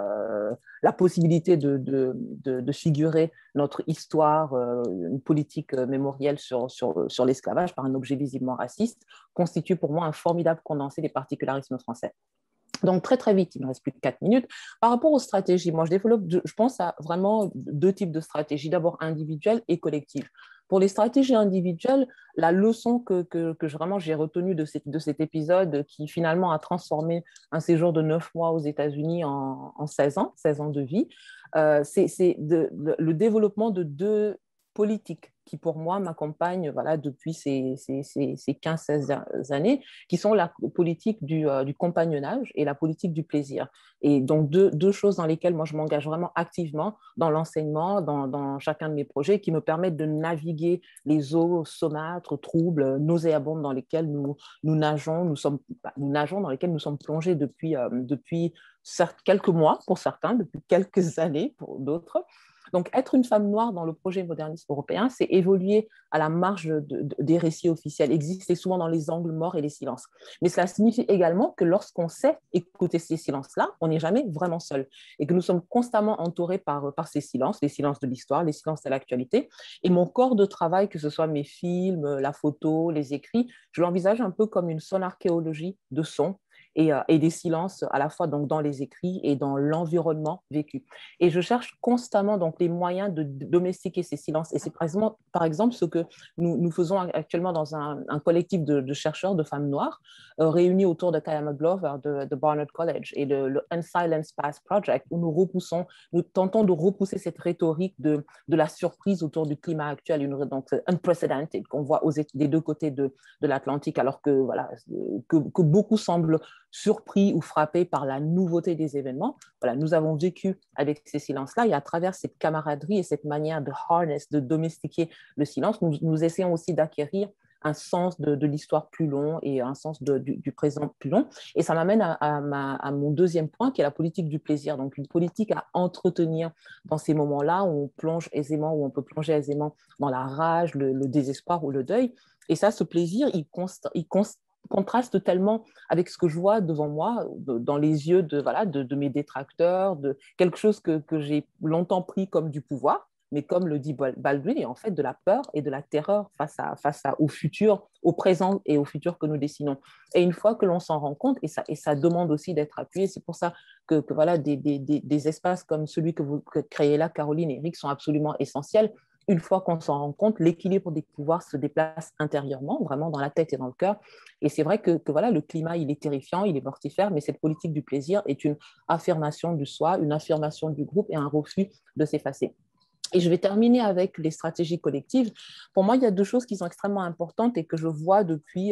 la possibilité de figurer notre histoire, une politique mémorielle sur l'esclavage par un objet visiblement raciste, constitue pour moi un formidable condensé des particularismes français. Donc, très, très vite, il ne me reste plus que 4 minutes. Par rapport aux stratégies, moi, je pense à vraiment 2 types de stratégies. D'abord, individuelles et collectives. Pour les stratégies individuelles, la leçon que vraiment j'ai retenue de cet épisode qui finalement a transformé un séjour de 9 mois aux États-Unis en 16 ans de vie, c'est le développement de 2 politiques qui, pour moi, m'accompagnent depuis ces 15-16 années, qui sont la politique du compagnonnage et la politique du plaisir. Et donc, deux choses dans lesquelles moi, je m'engage vraiment activement dans l'enseignement, dans chacun de mes projets, qui me permettent de naviguer les eaux saumâtres, troubles, nauséabondes dans lesquelles nous nageons, dans lesquelles nous sommes plongés depuis quelques mois pour certains, depuis quelques années pour d'autres. Donc, être une femme noire dans le projet moderniste européen, c'est évoluer à la marge des récits officiels, exister souvent dans les angles morts et les silences. Mais cela signifie également que lorsqu'on sait écouter ces silences-là, on n'est jamais vraiment seul et que nous sommes constamment entourés par ces silences, les silences de l'histoire, les silences de l'actualité. Et mon corps de travail, que ce soit mes films, la photo, les écrits, je l'envisage un peu comme une sonarchéologie de son et des silences à la fois donc, dans les écrits et dans l'environnement vécu. Et je cherche constamment donc, les moyens de domestiquer ces silences. Et c'est par exemple ce que nous faisons actuellement dans un collectif de chercheurs, de femmes noires, réunis autour de Kayama Glover de Barnard College et le Unsilence Past Project, où nous tentons de repousser cette rhétorique de la surprise autour du climat actuel, donc unprecedented, qu'on voit des 2 côtés de l'Atlantique, alors que beaucoup semblent surpris ou frappés par la nouveauté des événements. Voilà, nous avons vécu avec ces silences-là et à travers cette camaraderie et cette manière de harness, de domestiquer le silence, nous essayons aussi d'acquérir un sens de l'histoire plus long et un sens du présent plus long. Et ça m'amène à mon 2e point, qui est la politique du plaisir. Donc, une politique à entretenir dans ces moments-là où on peut plonger aisément dans la rage, le désespoir ou le deuil. Et ça, ce plaisir, il contraste tellement avec ce que je vois devant moi, dans les yeux de mes détracteurs, de quelque chose que j'ai longtemps pris comme du pouvoir, mais comme le dit Baldwin, et en fait de la peur et de la terreur face au futur, au présent et au futur que nous dessinons. Et une fois que l'on s'en rend compte, et ça demande aussi d'être appuyé, c'est pour ça que des espaces comme celui que vous créez là, Caroline et Eric, sont absolument essentiels. Une fois qu'on s'en rend compte, l'équilibre des pouvoirs se déplace intérieurement, vraiment dans la tête et dans le cœur. Et c'est vrai que le climat, il est terrifiant, il est mortifère, mais cette politique du plaisir est une affirmation du soi, une affirmation du groupe et un refus de s'effacer. Et je vais terminer avec les stratégies collectives. Pour moi, il y a 2 choses qui sont extrêmement importantes et que je vois depuis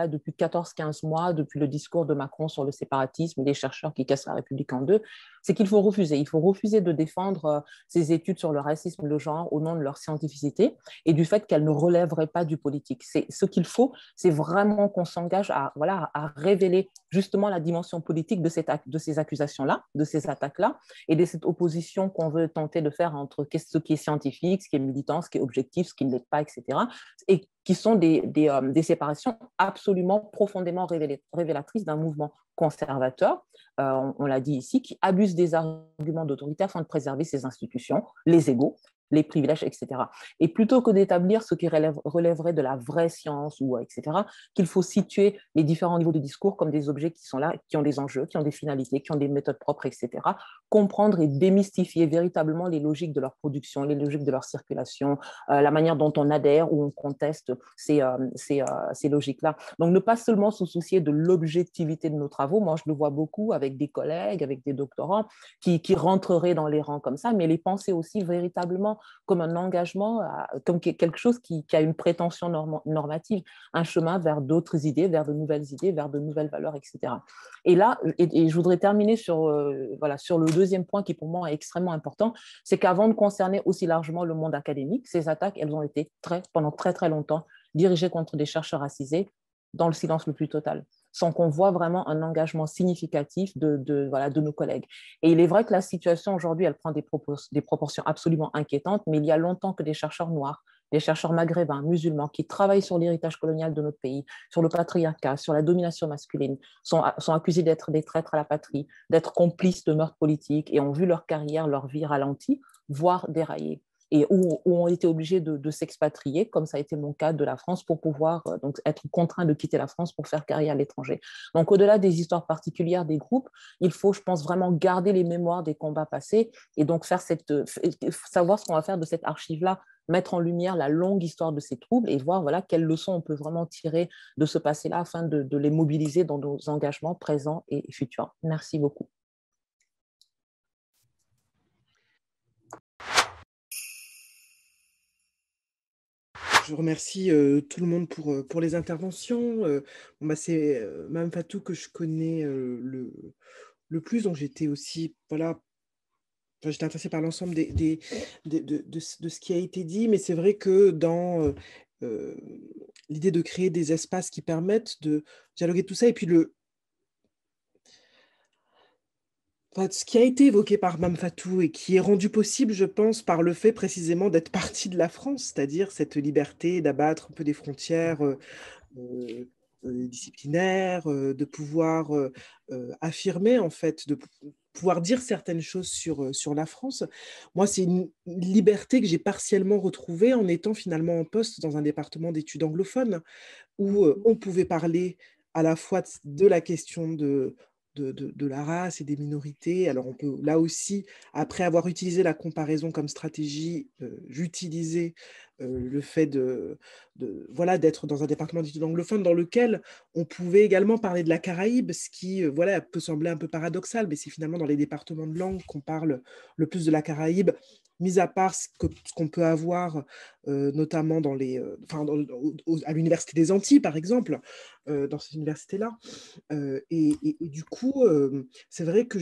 14-15 mois, depuis le discours de Macron sur le séparatisme et les chercheurs qui cassent la République en 2, c'est qu'il faut refuser. Il faut refuser de défendre ces études sur le racisme et le genre au nom de leur scientificité et du fait qu'elles ne relèveraient pas du politique. Ce qu'il faut, c'est vraiment qu'on s'engage à révéler justement la dimension politique de ces accusations-là, de ces attaques-là et de cette opposition qu'on veut tenter de faire entre ce qui est scientifique, ce qui est militant, ce qui est objectif, ce qui ne l'est pas, etc. Et qui sont des séparations absolument profondément révélatrices d'un mouvement conservateur, on l'a dit ici, qui abuse des arguments d'autorité afin de préserver ses institutions, les égaux, les privilèges, etc. Et plutôt que d'établir ce qui relèverait de la vraie science, etc., qu'il faut situer les différents niveaux de discours comme des objets qui sont là, qui ont des enjeux, qui ont des finalités, qui ont des méthodes propres, etc., comprendre et démystifier véritablement les logiques de leur production, les logiques de leur circulation, la manière dont on adhère ou on conteste ces logiques-là. Donc, ne pas seulement se soucier de l'objectivité de nos travaux, moi je le vois beaucoup avec des collègues, avec des doctorants qui rentreraient dans les rangs comme ça, mais les penser aussi véritablement comme un engagement, comme quelque chose qui a une prétention normative, un chemin vers d'autres idées, vers de nouvelles idées, vers de nouvelles valeurs, etc. Et là, et je voudrais terminer sur le deuxième point qui pour moi est extrêmement important, c'est qu'avant de concerner aussi largement le monde académique, ces attaques, elles ont été pendant très très longtemps dirigées contre des chercheurs racisés dans le silence le plus total, sans qu'on voit vraiment un engagement significatif de nos collègues. Et il est vrai que la situation aujourd'hui, elle prend des proportions absolument inquiétantes, mais il y a longtemps que des chercheurs noirs, des chercheurs maghrébins, musulmans, qui travaillent sur l'héritage colonial de notre pays, sur le patriarcat, sur la domination masculine, sont accusés d'être des traîtres à la patrie, d'être complices de meurtres politiques et ont vu leur carrière, leur vie ralentie, voire dérailler. Et où ont été obligés de s'expatrier, comme ça a été mon cas de la France, pour pouvoir donc être contraints de quitter la France pour faire carrière à l'étranger. Donc, au-delà des histoires particulières des groupes, il faut, je pense, vraiment garder les mémoires des combats passés et donc savoir ce qu'on va faire de cette archive-là, mettre en lumière la longue histoire de ces troubles et voir voilà, quelles leçons on peut vraiment tirer de ce passé-là afin de les mobiliser dans nos engagements présents et futurs. Merci beaucoup. Je remercie tout le monde pour les interventions. C'est Mme Fatou que je connais le plus, donc j'étais aussi, voilà, j'étais intéressée par l'ensemble de ce qui a été dit, mais c'est vrai que dans l'idée de créer des espaces qui permettent de dialoguer tout ça, et puis ce qui a été évoqué par Mme Fatou et qui est rendu possible, je pense, par le fait précisément d'être partie de la France, c'est-à-dire cette liberté d'abattre un peu des frontières disciplinaires, de pouvoir affirmer, en fait, de pouvoir dire certaines choses sur la France. Moi, c'est une liberté que j'ai partiellement retrouvée en étant finalement en poste dans un département d'études anglophones où on pouvait parler à la fois de la question de la race et des minorités. Alors on peut là aussi, après avoir utilisé la comparaison comme stratégie, j'utilisais le fait voilà, d'être dans un département d'études anglophones dans lequel on pouvait également parler de la Caraïbe, ce qui voilà, peut sembler un peu paradoxal, mais c'est finalement dans les départements de langue qu'on parle le plus de la Caraïbe, mis à part ce qu'on peut avoir notamment à l'Université des Antilles, par exemple, dans cette université-là. Et du coup, c'est vrai que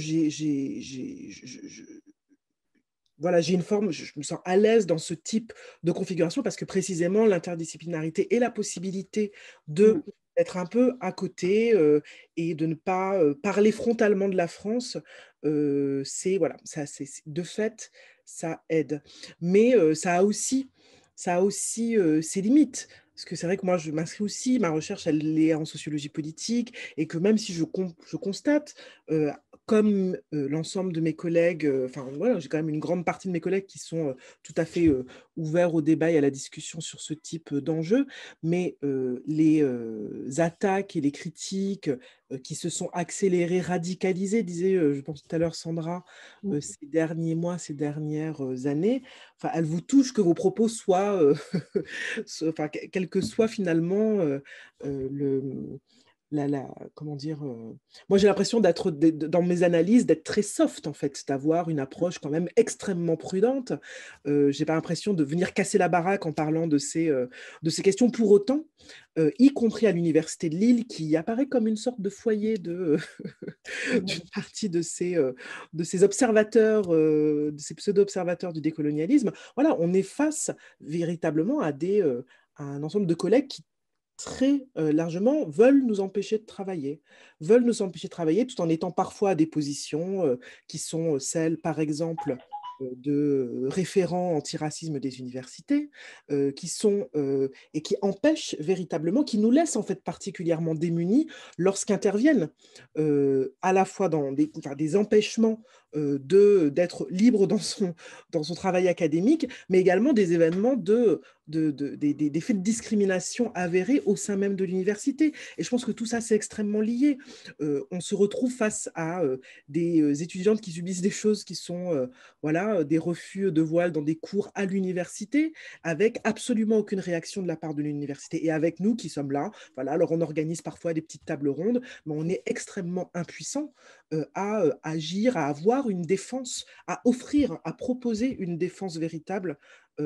voilà, j'ai une forme, je me sens à l'aise dans ce type de configuration parce que précisément l'interdisciplinarité et la possibilité d'être un peu à côté et de ne pas parler frontalement de la France, voilà, de fait, ça aide. Mais ça a aussi ses limites. Parce que c'est vrai que moi, je m'inscris aussi, ma recherche, elle est en sociologie politique, et que même si je constate, comme l'ensemble de mes collègues, voilà, j'ai quand même une grande partie de mes collègues qui sont tout à fait ouverts au débat et à la discussion sur ce type d'enjeux, mais les attaques et les critiques qui se sont accélérées, radicalisées, disait, je pense tout à l'heure Sandra, ces derniers mois, ces dernières années, elles vous touchent que vos propos soient, quel que soit finalement comment dire, moi j'ai l'impression d'être dans mes analyses d'être très soft en fait, d'avoir une approche quand même extrêmement prudente. J'ai pas l'impression de venir casser la baraque en parlant de ces questions. Pour autant, y compris à l'université de Lille, qui apparaît comme une sorte de foyer d'une partie de ces observateurs, de ces pseudo-observateurs du décolonialisme, voilà, on est face véritablement à un ensemble de collègues qui très largement veulent nous empêcher de travailler, tout en étant parfois à des positions qui sont celles, par exemple, de référents antiracisme des universités, qui sont et qui empêchent véritablement, qui nous laissent en fait particulièrement démunis lorsqu'interviennent à la fois dans des empêchements d'être libre dans son travail académique, mais également des événements des faits de discrimination avérés au sein même de l'université. Et je pense que tout ça, c'est extrêmement lié. On se retrouve face à des étudiantes qui subissent des choses qui sont voilà, des refus de voile dans des cours à l'université, avec absolument aucune réaction de la part de l'université. Et avec nous qui sommes là, voilà, alors on organise parfois des petites tables rondes, mais on est extrêmement impuissants à agir, à avoir une défense, à offrir, à proposer une défense véritable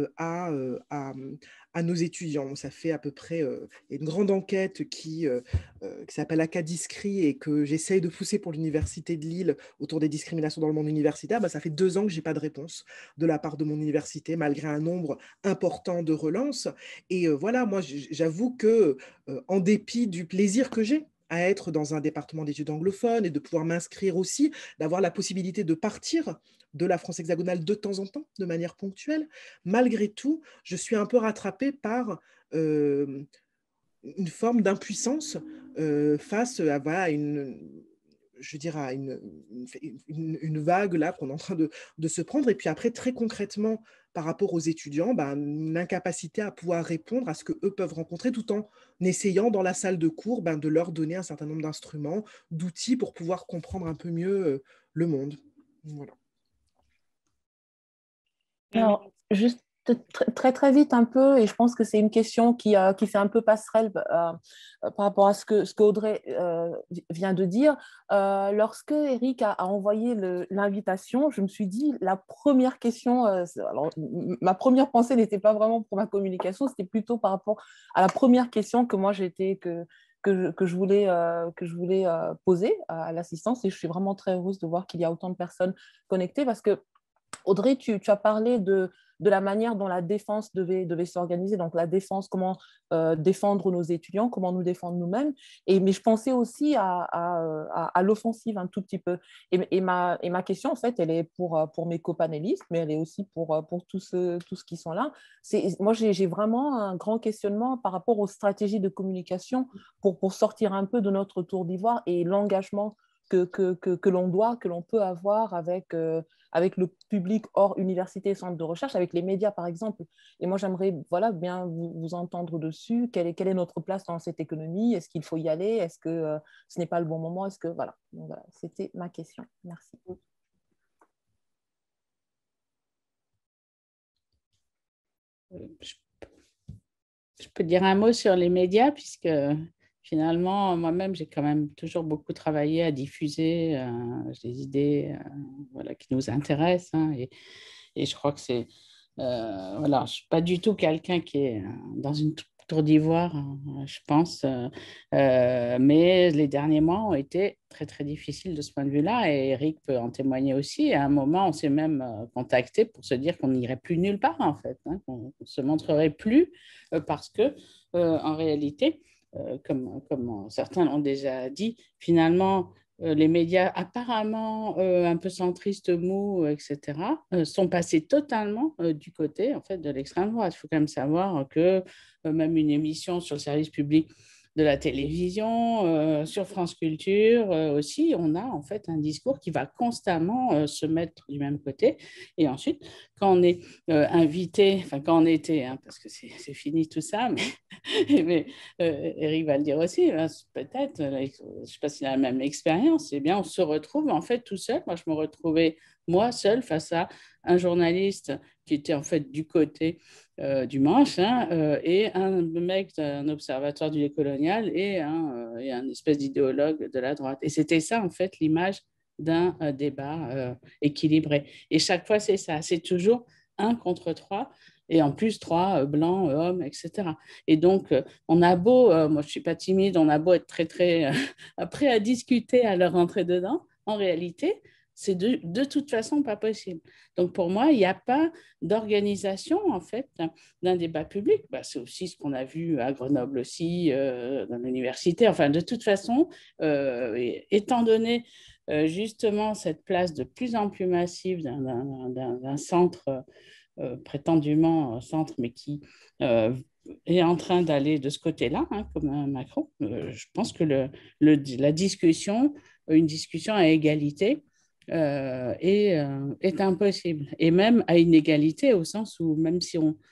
à nos étudiants. Ça fait à peu près une grande enquête qui s'appelle Acadiscrit et que j'essaye de pousser pour l'Université de Lille autour des discriminations dans le monde universitaire. Ça fait 2 ans que je n'ai pas de réponse de la part de mon université, malgré un nombre important de relances. Et voilà, moi, j'avoue que en dépit du plaisir que j'ai à être dans un département d'études anglophones et de pouvoir m'inscrire aussi, d'avoir la possibilité de partir de la France hexagonale de temps en temps, de manière ponctuelle, malgré tout, je suis un peu rattrapée par une forme d'impuissance face à, voilà, je dirais, à une vague là qu'on est en train de se prendre. Et puis après, très concrètement, par rapport aux étudiants, une incapacité à pouvoir répondre à ce qu'eux peuvent rencontrer tout en essayant dans la salle de cours de leur donner un certain nombre d'instruments, d'outils pour pouvoir comprendre un peu mieux le monde. Voilà. Alors, juste très, très vite un peu, et je pense que c'est une question qui fait un peu passerelle par rapport à ce que Audrey vient de dire. Lorsque Eric a envoyé l'invitation, je me suis dit, la première question, alors, ma première pensée n'était pas vraiment pour ma communication, c'était plutôt par rapport à la première question que moi que je voulais poser à l'assistance, et je suis vraiment très heureuse de voir qu'il y a autant de personnes connectées parce que Audrey, tu as parlé de la manière dont la défense devait s'organiser, donc la défense, comment défendre nos étudiants, comment nous défendre nous-mêmes, mais je pensais aussi à l'offensive un tout petit peu. Et ma question, en fait, elle est pour mes copanélistes, mais elle est aussi pour tous ceux qui sont là. Moi, j'ai vraiment un grand questionnement par rapport aux stratégies de communication pour sortir un peu de notre tour d'ivoire et l'engagement que l'on peut avoir avec le public hors université et centre de recherche, avec les médias par exemple. Et moi, j'aimerais bien vous entendre dessus. Quelle est notre place dans cette économie? Est-ce qu'il faut y aller? Est-ce que ce n'est pas le bon moment? Est-ce que voilà. Donc, voilà, c'était ma question. Merci. Je peux dire un mot sur les médias, puisque finalement, moi-même, j'ai quand même toujours beaucoup travaillé à diffuser des idées qui nous intéressent. Et je crois que c'est... je ne suis pas du tout quelqu'un qui est dans une tour d'ivoire, je pense. Mais les derniers mois ont été très, très difficiles de ce point de vue-là. Et Eric peut en témoigner aussi. À un moment, on s'est même contacté pour se dire qu'on n'irait plus nulle part, en fait. Qu'on ne se montrerait plus parce que, en réalité, comme certains l'ont déjà dit, finalement, les médias apparemment un peu centristes, mous, etc., sont passés totalement du côté en fait, de l'extrême droite. Il faut quand même savoir que même une émission sur le service public de la télévision, sur France Culture aussi, on a en fait un discours qui va constamment se mettre du même côté. Et ensuite, quand on est invité, enfin quand on était, parce que c'est fini tout ça, mais Eric va le dire aussi, peut-être, je ne sais pas s'il a la même expérience, eh bien on se retrouve en fait tout seul. Moi, je me retrouvais moi seule face à un journaliste qui était en fait du côté du manche et un mec d'un observatoire du lait colonial et un espèce d'idéologue de la droite. Et c'était ça en fait l'image d'un débat équilibré. Et chaque fois, c'est ça, c'est toujours 1 contre 3 et en plus 3 blancs, hommes, etc. Et donc, on a beau, moi je ne suis pas timide, on a beau être très, très prêt à discuter à leur rentrer dedans, en réalité, c'est de toute façon pas possible. Donc, pour moi, il n'y a pas d'organisation, en fait, d'un débat public. C'est aussi ce qu'on a vu à Grenoble aussi, dans l'université. Enfin, de toute façon, étant donné justement cette place de plus en plus massive d'un centre, prétendument centre, mais qui est en train d'aller de ce côté-là, comme Macron, je pense que la discussion, une discussion à égalité, est impossible. Et même à inégalité au sens où même si on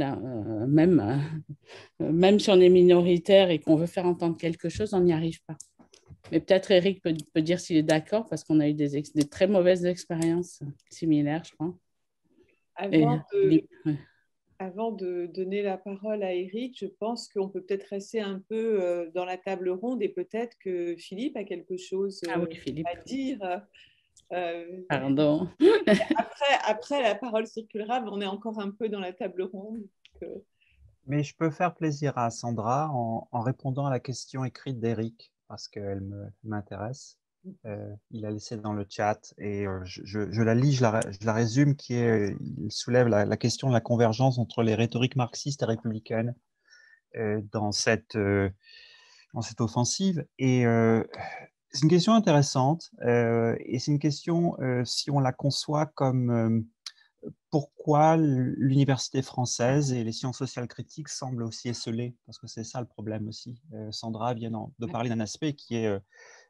même si on est minoritaire et qu'on veut faire entendre quelque chose, on n'y arrive pas. Mais peut-être Eric peut dire s'il est d'accord parce qu'on a eu des très mauvaises expériences similaires, je crois. Avant de... Ouais. avant de donner la parole à Eric, je pense qu'on peut peut-être rester un peu dans la table ronde et peut-être que Philippe a quelque chose Ah oui, Philippe. à dire. Pardon. Après, la parole circulera, mais on est encore un peu dans la table ronde. Donc, Mais je peux faire plaisir à Sandra en répondant à la question écrite d'Eric, parce qu'elle m'intéresse. Il a laissé dans le chat et je la lis, je la résume, il soulève la question de la convergence entre les rhétoriques marxistes et républicaines dans cette offensive. Et c'est une question intéressante et c'est une question, si on la conçoit comme pourquoi l'université française et les sciences sociales critiques semblent aussi esselées, parce que c'est ça le problème aussi. Sandra vient de parler d'un aspect qui est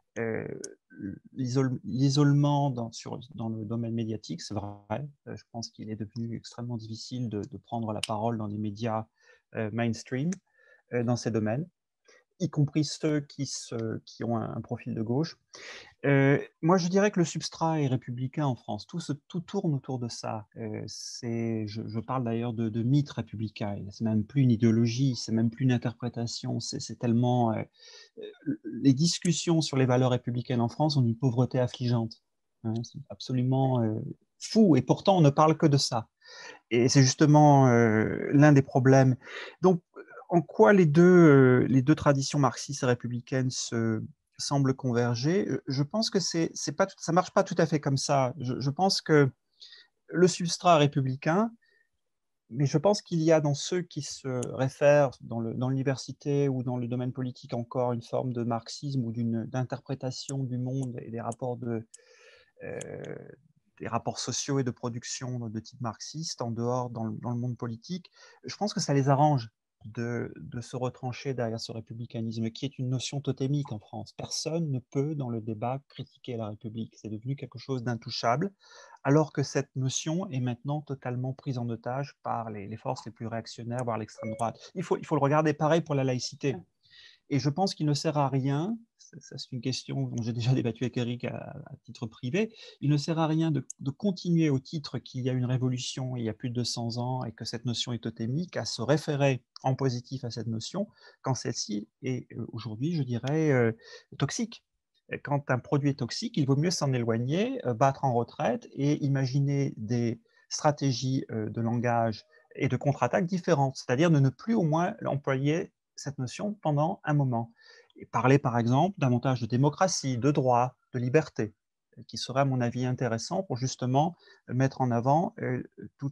l'isolement dans le domaine médiatique, c'est vrai. Je pense qu'il est devenu extrêmement difficile de prendre la parole dans les médias mainstream dans ces domaines, y compris ceux qui ont un profil de gauche. Moi, je dirais que le substrat est républicain en France. Tout tourne autour de ça. Je parle d'ailleurs de mythe républicain. C'est même plus une idéologie, c'est même plus une interprétation. C'est tellement les discussions sur les valeurs républicaines en France ont une pauvreté affligeante. Hein, c'est absolument fou. Et pourtant, on ne parle que de ça. Et c'est justement l'un des problèmes. Donc, en quoi les deux traditions marxistes et républicaines semblent converger? Je pense que ça ne marche pas tout à fait comme ça. Je pense que le substrat républicain, mais je pense qu'il y a dans ceux qui se réfèrent dans l'université ou dans le domaine politique encore une forme de marxisme ou d'interprétation du monde et euh, des rapports sociaux et de production de type marxiste en dehors dans le monde politique. Je pense que ça les arrange de se retrancher derrière ce républicanisme qui est une notion totémique en France. Personne ne peut dans le débat critiquer la République. C'est devenu quelque chose d'intouchable, alors que cette notion est maintenant totalement prise en otage par les forces les plus réactionnaires, voire l'extrême droite. Il faut le regarder pareil pour la laïcité. Et je pense qu'il ne sert à rien, ça c'est une question dont j'ai déjà débattu avec Eric à titre privé, il ne sert à rien de continuer au titre qu'il y a une révolution il y a plus de 200 ans et que cette notion est totémique, à se référer en positif à cette notion, quand celle-ci est aujourd'hui, je dirais, toxique. Quand un produit est toxique, il vaut mieux s'en éloigner, battre en retraite et imaginer des stratégies de langage et de contre-attaque différentes, c'est-à-dire de ne plus au moins employer cette notion pendant un moment. Et parler, par exemple, davantage de démocratie, de droit, de liberté, qui serait, à mon avis, intéressant pour justement mettre en avant toutes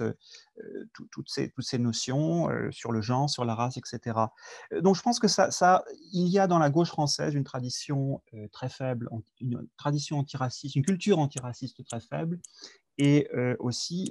ces notions sur le genre, sur la race, etc. Donc, je pense que il y a dans la gauche française une tradition très faible, une tradition antiraciste, une culture antiraciste très faible, et aussi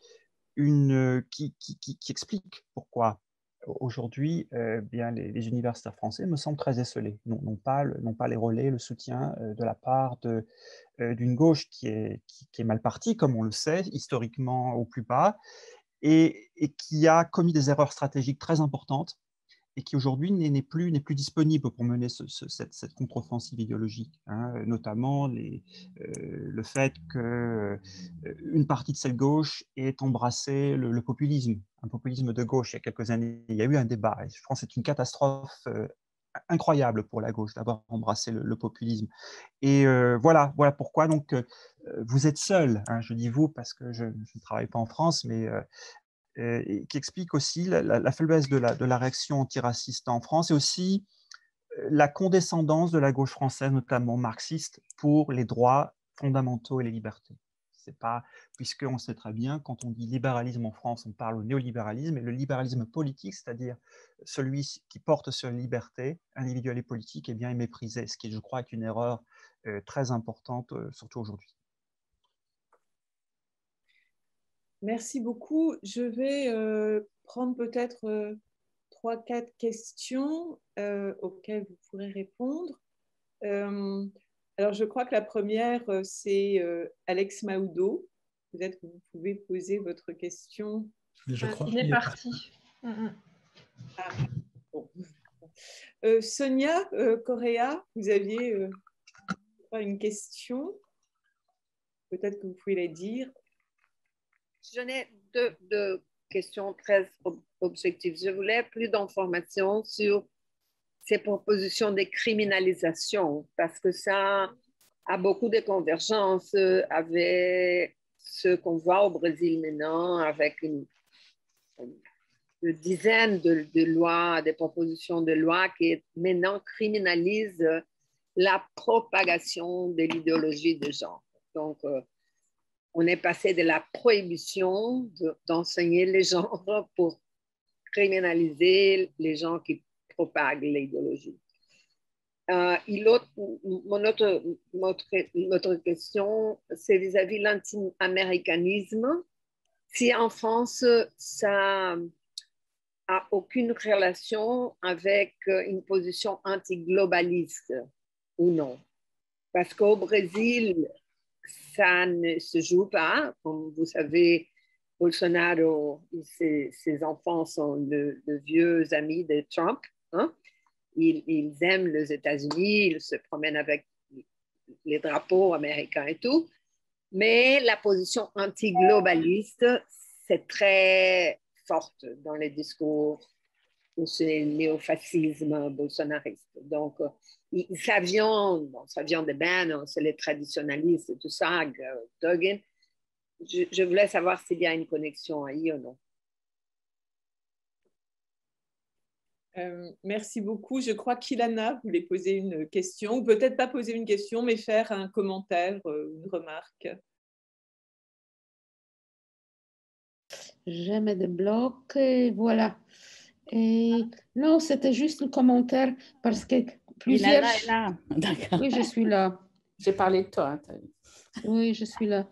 qui explique pourquoi aujourd'hui, bien les universitaires français me semblent très esselés, n'ont pas les relais, le soutien de la part d'une gauche qui est mal partie, comme on le sait, historiquement au plus bas, et qui a commis des erreurs stratégiques très importantes et qui aujourd'hui n'est plus disponible pour mener cette contre-offensive idéologique, hein, notamment le fait qu'une partie de cette gauche ait embrassé le populisme, un populisme de gauche il y a quelques années. Il y a eu un débat, et je pense que c'est une catastrophe incroyable pour la gauche d'avoir embrassé le populisme. Et voilà pourquoi donc vous êtes seul, hein, je dis vous parce que je ne travaille pas en France, mais et qui explique aussi la faiblesse de la réaction antiraciste en France et aussi la condescendance de la gauche française, notamment marxiste, pour les droits fondamentaux et les libertés. C'est pas, puisqu'on sait très bien, quand on dit libéralisme en France, on parle au néolibéralisme, et le libéralisme politique, c'est-à-dire celui qui porte sur la liberté individuelle et politique, eh bien, est méprisé, ce qui, je crois, est une erreur très importante, surtout aujourd'hui. merci beaucoup. Je vais prendre peut-être 3-4 questions auxquelles vous pourrez répondre. Alors, je crois que la première, c'est Alex Maoudo. Peut-être que vous pouvez poser votre question. Je crois il est parti. Ah, bon. Sonia Correa, vous aviez une question. Peut-être que vous pouvez la dire. J'en ai deux question très objective. Je voulais plus d'informations sur ces propositions de criminalisation parce que ça a beaucoup de convergences avec ce qu'on voit au Brésil maintenant avec une dizaine de lois, des propositions de loi qui maintenant criminalisent la propagation de l'idéologie de genre. Donc, on est passé de la prohibition d'enseigner les genres pour criminaliser les gens qui propagent l'idéologie. Notre question, c'est vis-à-vis de l'anti-américanisme. Si en France, ça n'a aucune relation avec une position anti-globaliste ou non. Parce qu'au Brésil, ça ne se joue pas. Comme vous savez, Bolsonaro et ses enfants sont de vieux amis de Trump. Hein? Ils aiment les États-Unis, ils se promènent avec les drapeaux américains et tout. Mais la position anti-globaliste, c'est très forte dans les discours de ce néofascisme bolsonariste. Donc, ça vient de Ben, c'est les traditionalistes et tout ça, Dugin. Je voulais savoir s'il y a une connexion ahí ou non. Merci beaucoup. Je crois qu'Ilana voulait poser une question, ou peut-être pas poser une question, mais faire un commentaire, une remarque. Je me débloque, voilà. Et non, c'était juste un commentaire parce que plusieurs... Ilana est là. D'accord. Oui, je suis là. J'ai parlé de toi. Oui, je suis là.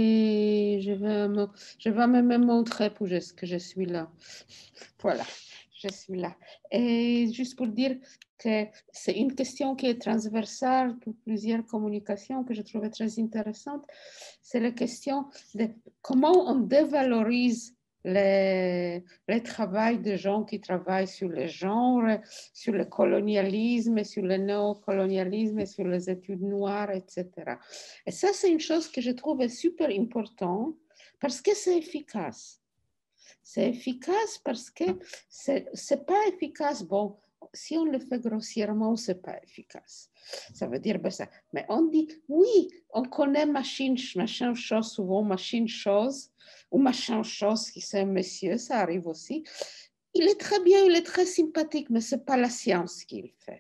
Et je vais me montrer pour que je suis là. Voilà, je suis là. Et juste pour dire que c'est une question qui est transversale pour plusieurs communications que je trouvais très intéressante. C'est la question de comment on dévalorise le travail des gens qui travaillent sur le genre, sur le colonialisme, sur le néocolonialisme, sur les études noires, etc. Et ça, c'est une chose que je trouve super importante parce que c'est efficace. C'est efficace parce que c'est pas efficace. Bon, si on le fait grossièrement, c'est pas efficace. Ça veut dire ça. Mais on dit, oui, on connaît machin chose, souvent machine chose, ou machin chose qui c'est un monsieur, ça arrive aussi. Il est très bien, il est très sympathique, mais c'est pas la science qu'il fait.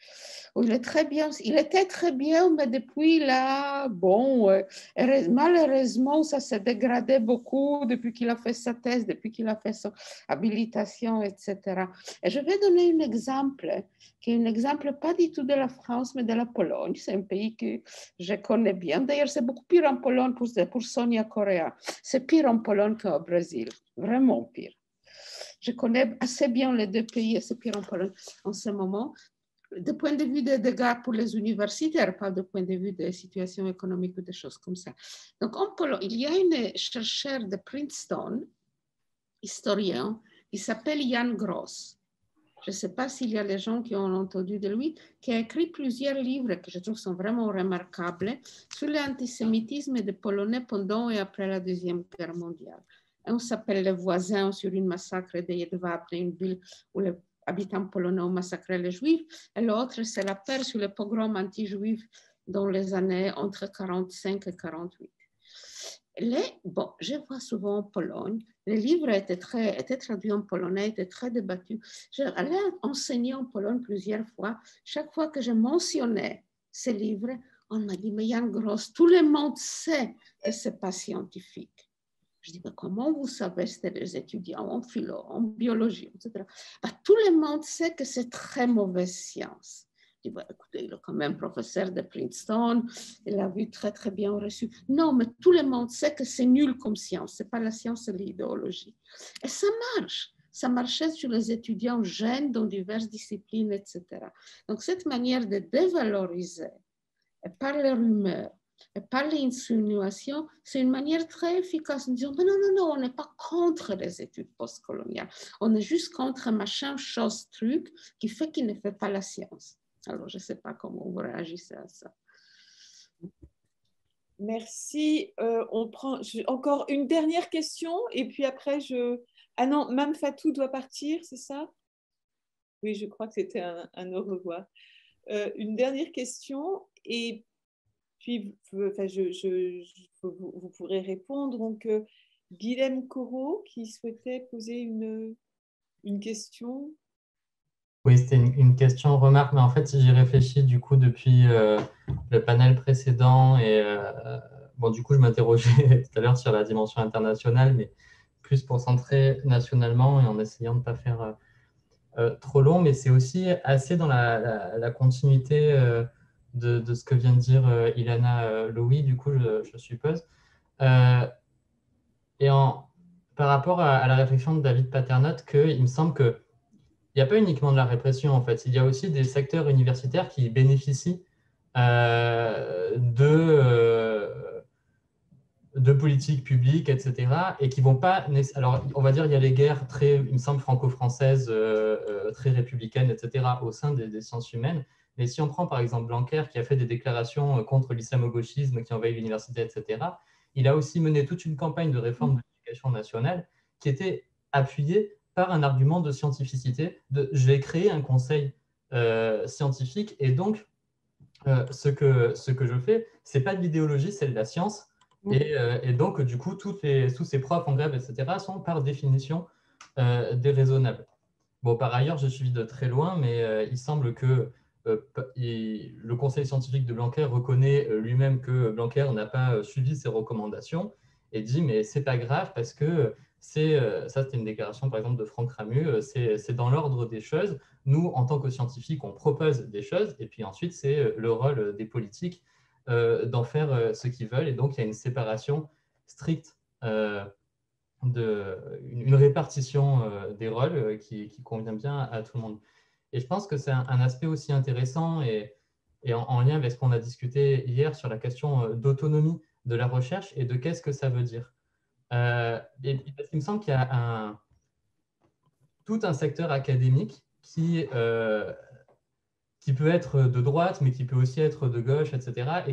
Il est très bien, il était très bien, mais depuis là, bon, malheureusement, ça s'est dégradé beaucoup depuis qu'il a fait sa thèse, depuis qu'il a fait son habilitation, etc. Et je vais donner un exemple, qui est un exemple pas du tout de la France, mais de la Pologne. C'est un pays que je connais bien. D'ailleurs, c'est beaucoup pire en Pologne pour Sonia Correa. C'est pire en Pologne qu'au Brésil, vraiment pire. Je connais assez bien les deux pays et c'est pire en Pologne en ce moment. Du point de vue des dégâts pour les universitaires, pas du point de vue des situations économiques ou des choses comme ça. Donc, en Pologne, il y a un chercheur de Princeton, historien, qui s'appelle Jan Gross. Je ne sais pas s'il y a des gens qui ont entendu de lui, qui a écrit plusieurs livres que je trouve sont vraiment remarquables sur l'antisémitisme des Polonais pendant et après la Deuxième Guerre mondiale. Un s'appelle Les Voisins sur une massacre de Jedwabne, une ville où les habitants polonais ont massacré les Juifs, et l'autre, c'est La Paix sur le pogrom anti-juif dans les années entre 1945 et 1948. Bon, je vois souvent en Pologne, les livres étaient traduits en polonais, étaient très débattus. J'allais enseigner en Pologne plusieurs fois. Chaque fois que je mentionnais ces livres, on m'a dit, mais Jan Gross, tout le monde sait que ce n'est pas scientifique. Je dis, mais comment vous savez, c'était des étudiants en philo, en biologie, etc. Tout le monde sait que c'est très mauvaise science. Je dis, bah, écoutez, il est quand même professeur de Princeton, il a vu très, très bien reçu. Non, mais tout le monde sait que c'est nul comme science, ce n'est pas la science, c'est l'idéologie. Et ça marche. Ça marchait sur les étudiants jeunes dans diverses disciplines, etc. Donc, cette manière de dévaloriser par les rumeurs, et par l'insinuation, c'est une manière très efficace de dire, mais non, on n'est pas contre les études postcoloniales, on est juste contre machin, chose, truc, qui fait qu'il ne fait pas la science. Alors, je ne sais pas comment vous réagissez à ça. Merci. On prend encore une dernière question et puis après Ah non, Mme Fatou doit partir, c'est ça? Oui, je crois que c'était un au revoir. Une dernière question et puis enfin, vous pourrez répondre. Donc, Guilhem Corot qui souhaitait poser une question. Oui, c'était une question remarque, mais en fait, j'y réfléchis du coup depuis le panel précédent et bon, du coup, je m'interrogeais tout à l'heure sur la dimension internationale, mais plus pour centrer nationalement et en essayant de ne pas faire trop long, mais c'est aussi assez dans la continuité de ce que vient de dire Ilana Lowy, du coup, je suppose. Et par rapport à la réflexion de David Paternotte, il me semble que il n'y a pas uniquement de la répression, en fait. Il y a aussi des secteurs universitaires qui bénéficient de politiques publiques, etc., et qui ne vont pas... Alors, on va dire il y a les guerres très, il me semble, franco-françaises, très républicaines, etc., au sein des sciences humaines. Mais si on prend, par exemple, Blanquer, qui a fait des déclarations contre l'islamo-gauchisme, qui envahit l'université, etc., il a aussi mené toute une campagne de réforme de l'éducation nationale qui était appuyée par un argument de scientificité, je vais créer un conseil scientifique, et donc ce que je fais, ce n'est pas de l'idéologie, c'est de la science, et donc du coup, tous ces profs en grève, etc., sont par définition déraisonnables. Bon, par ailleurs, je suis de très loin, mais il semble que le conseil scientifique de Blanquer reconnaît lui-même que Blanquer n'a pas suivi ses recommandations et dit mais c'est pas grave parce que ça c'était une déclaration par exemple de Franck Ramu, c'est dans l'ordre des choses. Nous, en tant que scientifiques, on propose des choses et puis ensuite c'est le rôle des politiques d'en faire ce qu'ils veulent, et donc il y a une séparation stricte une répartition des rôles qui convient bien à tout le monde. Et je pense que c'est un aspect aussi intéressant et en lien avec ce qu'on a discuté hier sur la question d'autonomie de la recherche et de qu'est-ce que ça veut dire. Il me semble qu'il y a tout un secteur académique qui peut être de droite, mais qui peut aussi être de gauche, etc.,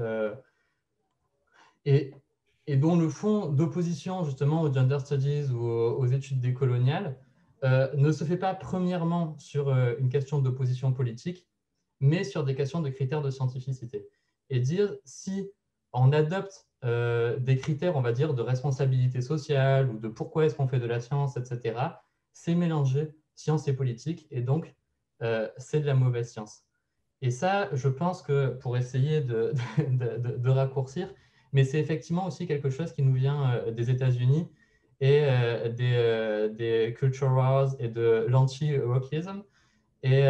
et dont le fond d'opposition justement aux gender studies ou aux études décoloniales ne se fait pas premièrement sur une question d'opposition politique, mais sur des questions de critères de scientificité. Et dire si on adopte des critères, on va dire, de responsabilité sociale ou de pourquoi est-ce qu'on fait de la science, etc., c'est mélanger science et politique, et donc c'est de la mauvaise science. Et ça, je pense que pour essayer de raccourcir, mais c'est effectivement aussi quelque chose qui nous vient des États-Unis et des culture wars et de l'anti-wokeism, et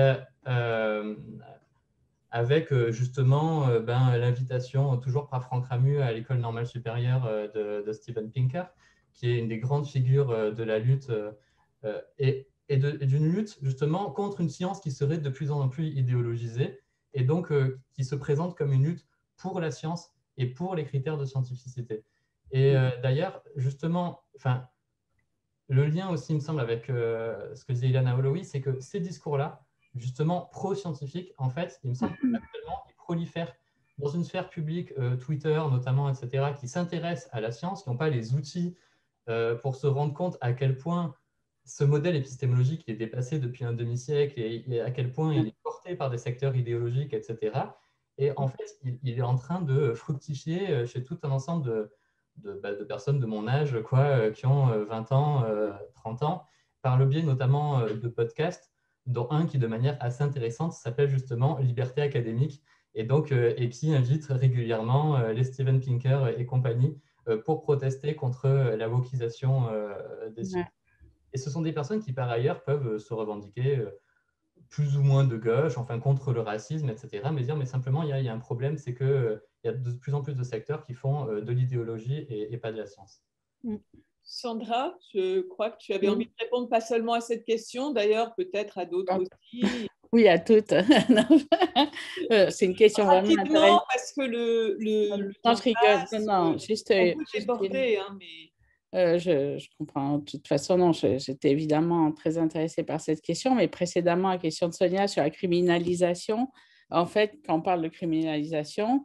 avec justement l'invitation toujours par Franck Ramu à l'École normale supérieure de Steven Pinker, qui est une des grandes figures de la lutte et d'une lutte justement contre une science qui serait de plus en plus idéologisée, et donc qui se présente comme une lutte pour la science et pour les critères de scientificité. Et d'ailleurs, justement, le lien aussi, il me semble, avec ce que disait Ilana Holloway, c'est que ces discours-là, justement pro-scientifiques, en fait, il me semble qu'actuellement, ils prolifèrent dans une sphère publique, Twitter notamment, etc., qui s'intéressent à la science, qui n'ont pas les outils pour se rendre compte à quel point ce modèle épistémologique est dépassé depuis un demi-siècle et à quel point il est porté par des secteurs idéologiques, etc. Et en fait, il est en train de fructifier chez tout un ensemble de personnes de mon âge, qui ont 20 ans, 30 ans, par le biais notamment de podcasts, dont un qui, de manière assez intéressante, s'appelle justement Liberté académique, et donc et qui invite régulièrement les Steven Pinker et compagnie pour protester contre la wokisation des sciences. Et ce sont des personnes qui, par ailleurs, peuvent se revendiquer plus ou moins de gauche, enfin contre le racisme, etc. Mais dire, mais simplement, il y a un problème, c'est qu'il y a de plus en plus de secteurs qui font de l'idéologie et pas de la science. Sandra, je crois que tu avais envie de répondre pas seulement à cette question, d'ailleurs peut-être à d'autres aussi. Oui, à toutes. C'est une question vraiment intéressante. Parce que le non, je rigole. Non, juste débordé, hein, mais... je comprends. De toute façon, non, j'étais évidemment très intéressée par cette question, mais précédemment, la question de Sonia sur la criminalisation. En fait, quand on parle de criminalisation,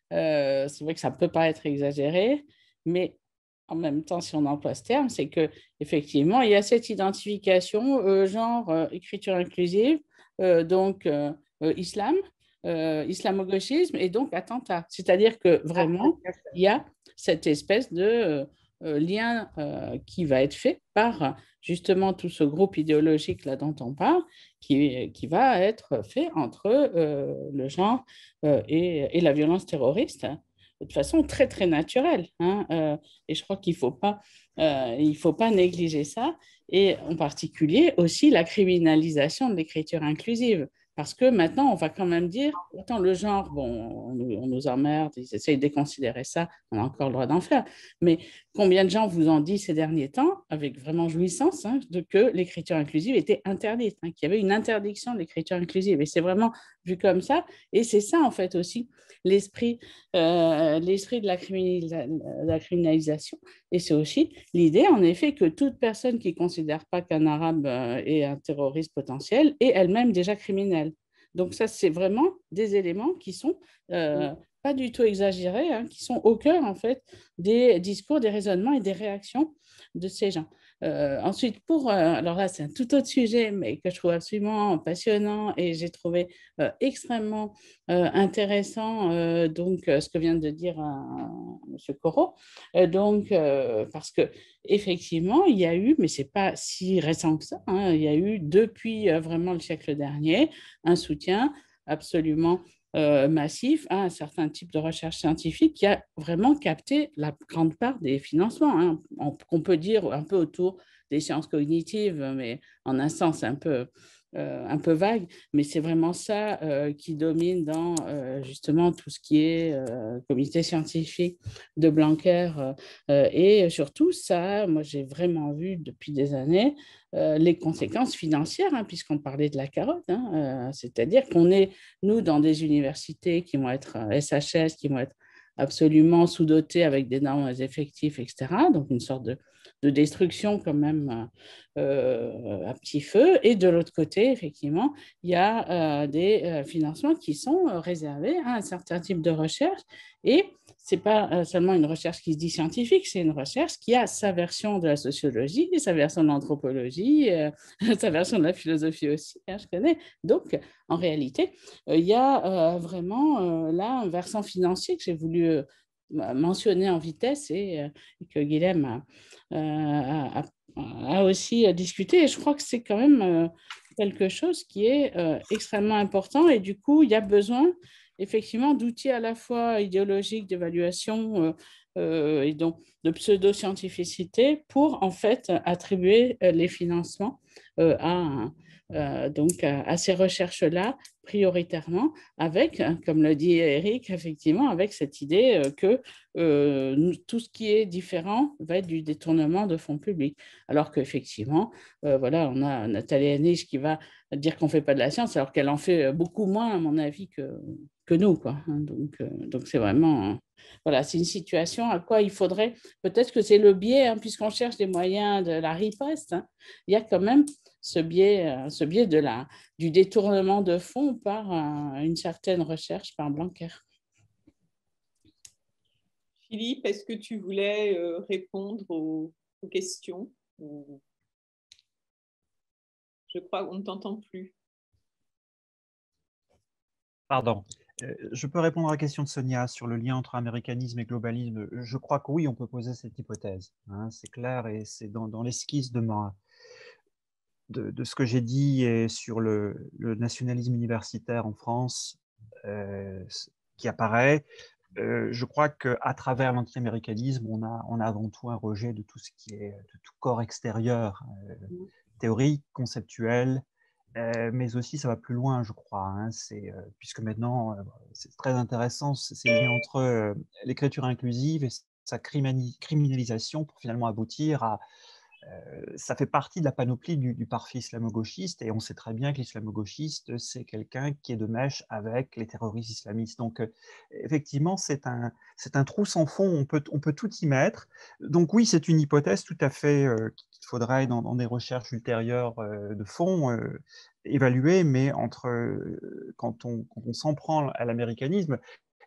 c'est vrai que ça peut paraître exagéré, mais en même temps, si on emploie ce terme, c'est qu'effectivement, il y a cette identification genre écriture inclusive, donc islam, islamo-gauchisme et donc attentat. C'est-à-dire que vraiment, il y a cette espèce de lien qui va être fait par justement tout ce groupe idéologique là dont on parle, qui va être fait entre le genre et la violence terroriste de façon très, très naturelle. Et je crois qu'il ne faut pas négliger ça, et en particulier aussi la criminalisation de l'écriture inclusive. Parce que maintenant, on va quand même dire, attends, le genre, bon, on nous emmerde, ils essayent de déconsidérer ça, on a encore le droit d'en faire. Mais combien de gens vous ont dit ces derniers temps, avec vraiment jouissance, que l'écriture inclusive était interdite, qu'il y avait une interdiction de l'écriture inclusive. Et c'est vraiment vu comme ça. Et c'est ça, en fait, aussi, l'esprit de la criminalisation. Et c'est aussi l'idée, en effet, que toute personne qui ne considère pas qu'un arabe est un terroriste potentiel est elle-même déjà criminelle. Donc ça, c'est vraiment des éléments qui sont pas du tout exagérés, qui sont au cœur, en fait, des discours, des raisonnements et des réactions de ces gens. Ensuite, alors là, c'est un tout autre sujet, mais que je trouve absolument passionnant et j'ai trouvé extrêmement intéressant, donc, ce que vient de dire M. Corot. Parce que effectivement, il y a eu, mais ce n'est pas si récent que ça, il y a eu depuis vraiment le siècle dernier un soutien absolument massif à un certain type de recherche scientifique qui a vraiment capté la grande part des financements, qu'on peut dire un peu autour des sciences cognitives, mais en un sens un peu vague, mais c'est vraiment ça qui domine dans justement tout ce qui est comité scientifique de Blanquer. Et surtout, ça, moi, j'ai vraiment vu depuis des années les conséquences financières, puisqu'on parlait de la carotte, c'est-à-dire qu'on est, nous, dans des universités qui vont être SHS, qui vont être absolument sous-dotées avec d'énormes effectifs, etc. Donc, une sorte de destruction quand même à petit feu. Et de l'autre côté, effectivement, il y a des financements qui sont réservés à un certain type de recherche. Et ce n'est pas seulement une recherche qui se dit scientifique, c'est une recherche qui a sa version de la sociologie, sa version de l'anthropologie, sa version de la philosophie aussi, je connais. Donc, en réalité, il y a vraiment là un versant financier que j'ai voulu mentionner en vitesse et que Guilhem a aussi discuté. Et je crois que c'est quand même quelque chose qui est extrêmement important. Et du coup, il y a besoin effectivement d'outils à la fois idéologiques d'évaluation et donc de pseudo-scientificité pour en fait attribuer les financements donc à ces recherches-là prioritairement, avec, comme le dit Eric, effectivement, avec cette idée que tout ce qui est différent va être du détournement de fonds publics. Alors qu'effectivement, voilà, on a Nathalie Hennig qui va dire qu'on ne fait pas de la science, alors qu'elle en fait beaucoup moins, à mon avis, que nous, quoi. Donc c'est vraiment... voilà, c'est une situation à quoi il faudrait... Peut-être que c'est le biais, puisqu'on cherche des moyens de la riposte, il y a quand même ce biais du détournement de fonds par une certaine recherche par Blanquer. Philippe, est-ce que tu voulais répondre aux questions? Je crois qu'on ne t'entend plus. Pardon. Je peux répondre à la question de Sonia sur le lien entre américanisme et globalisme. Je crois que oui, on peut poser cette hypothèse. C'est clair et c'est dans l'esquisse de ce que j'ai dit et sur le nationalisme universitaire en France qui apparaît. Je crois qu'à travers l'anti-américanisme, on a avant tout un rejet de tout ce qui est de tout corps extérieur, théorique, conceptuel, mais aussi ça va plus loin, je crois. Puisque maintenant, c'est très intéressant, c'est lié entre l'écriture inclusive et sa criminalisation pour finalement aboutir à ça fait partie de la panoplie du parfait islamo-gauchiste, et on sait très bien que l'islamo-gauchiste, c'est quelqu'un qui est de mèche avec les terroristes islamistes. Donc, effectivement, c'est un trou sans fond, on peut tout y mettre. Donc oui, c'est une hypothèse tout à fait qu'il faudrait, dans des recherches ultérieures de fond, évaluer, mais quand on s'en prend à l'américanisme,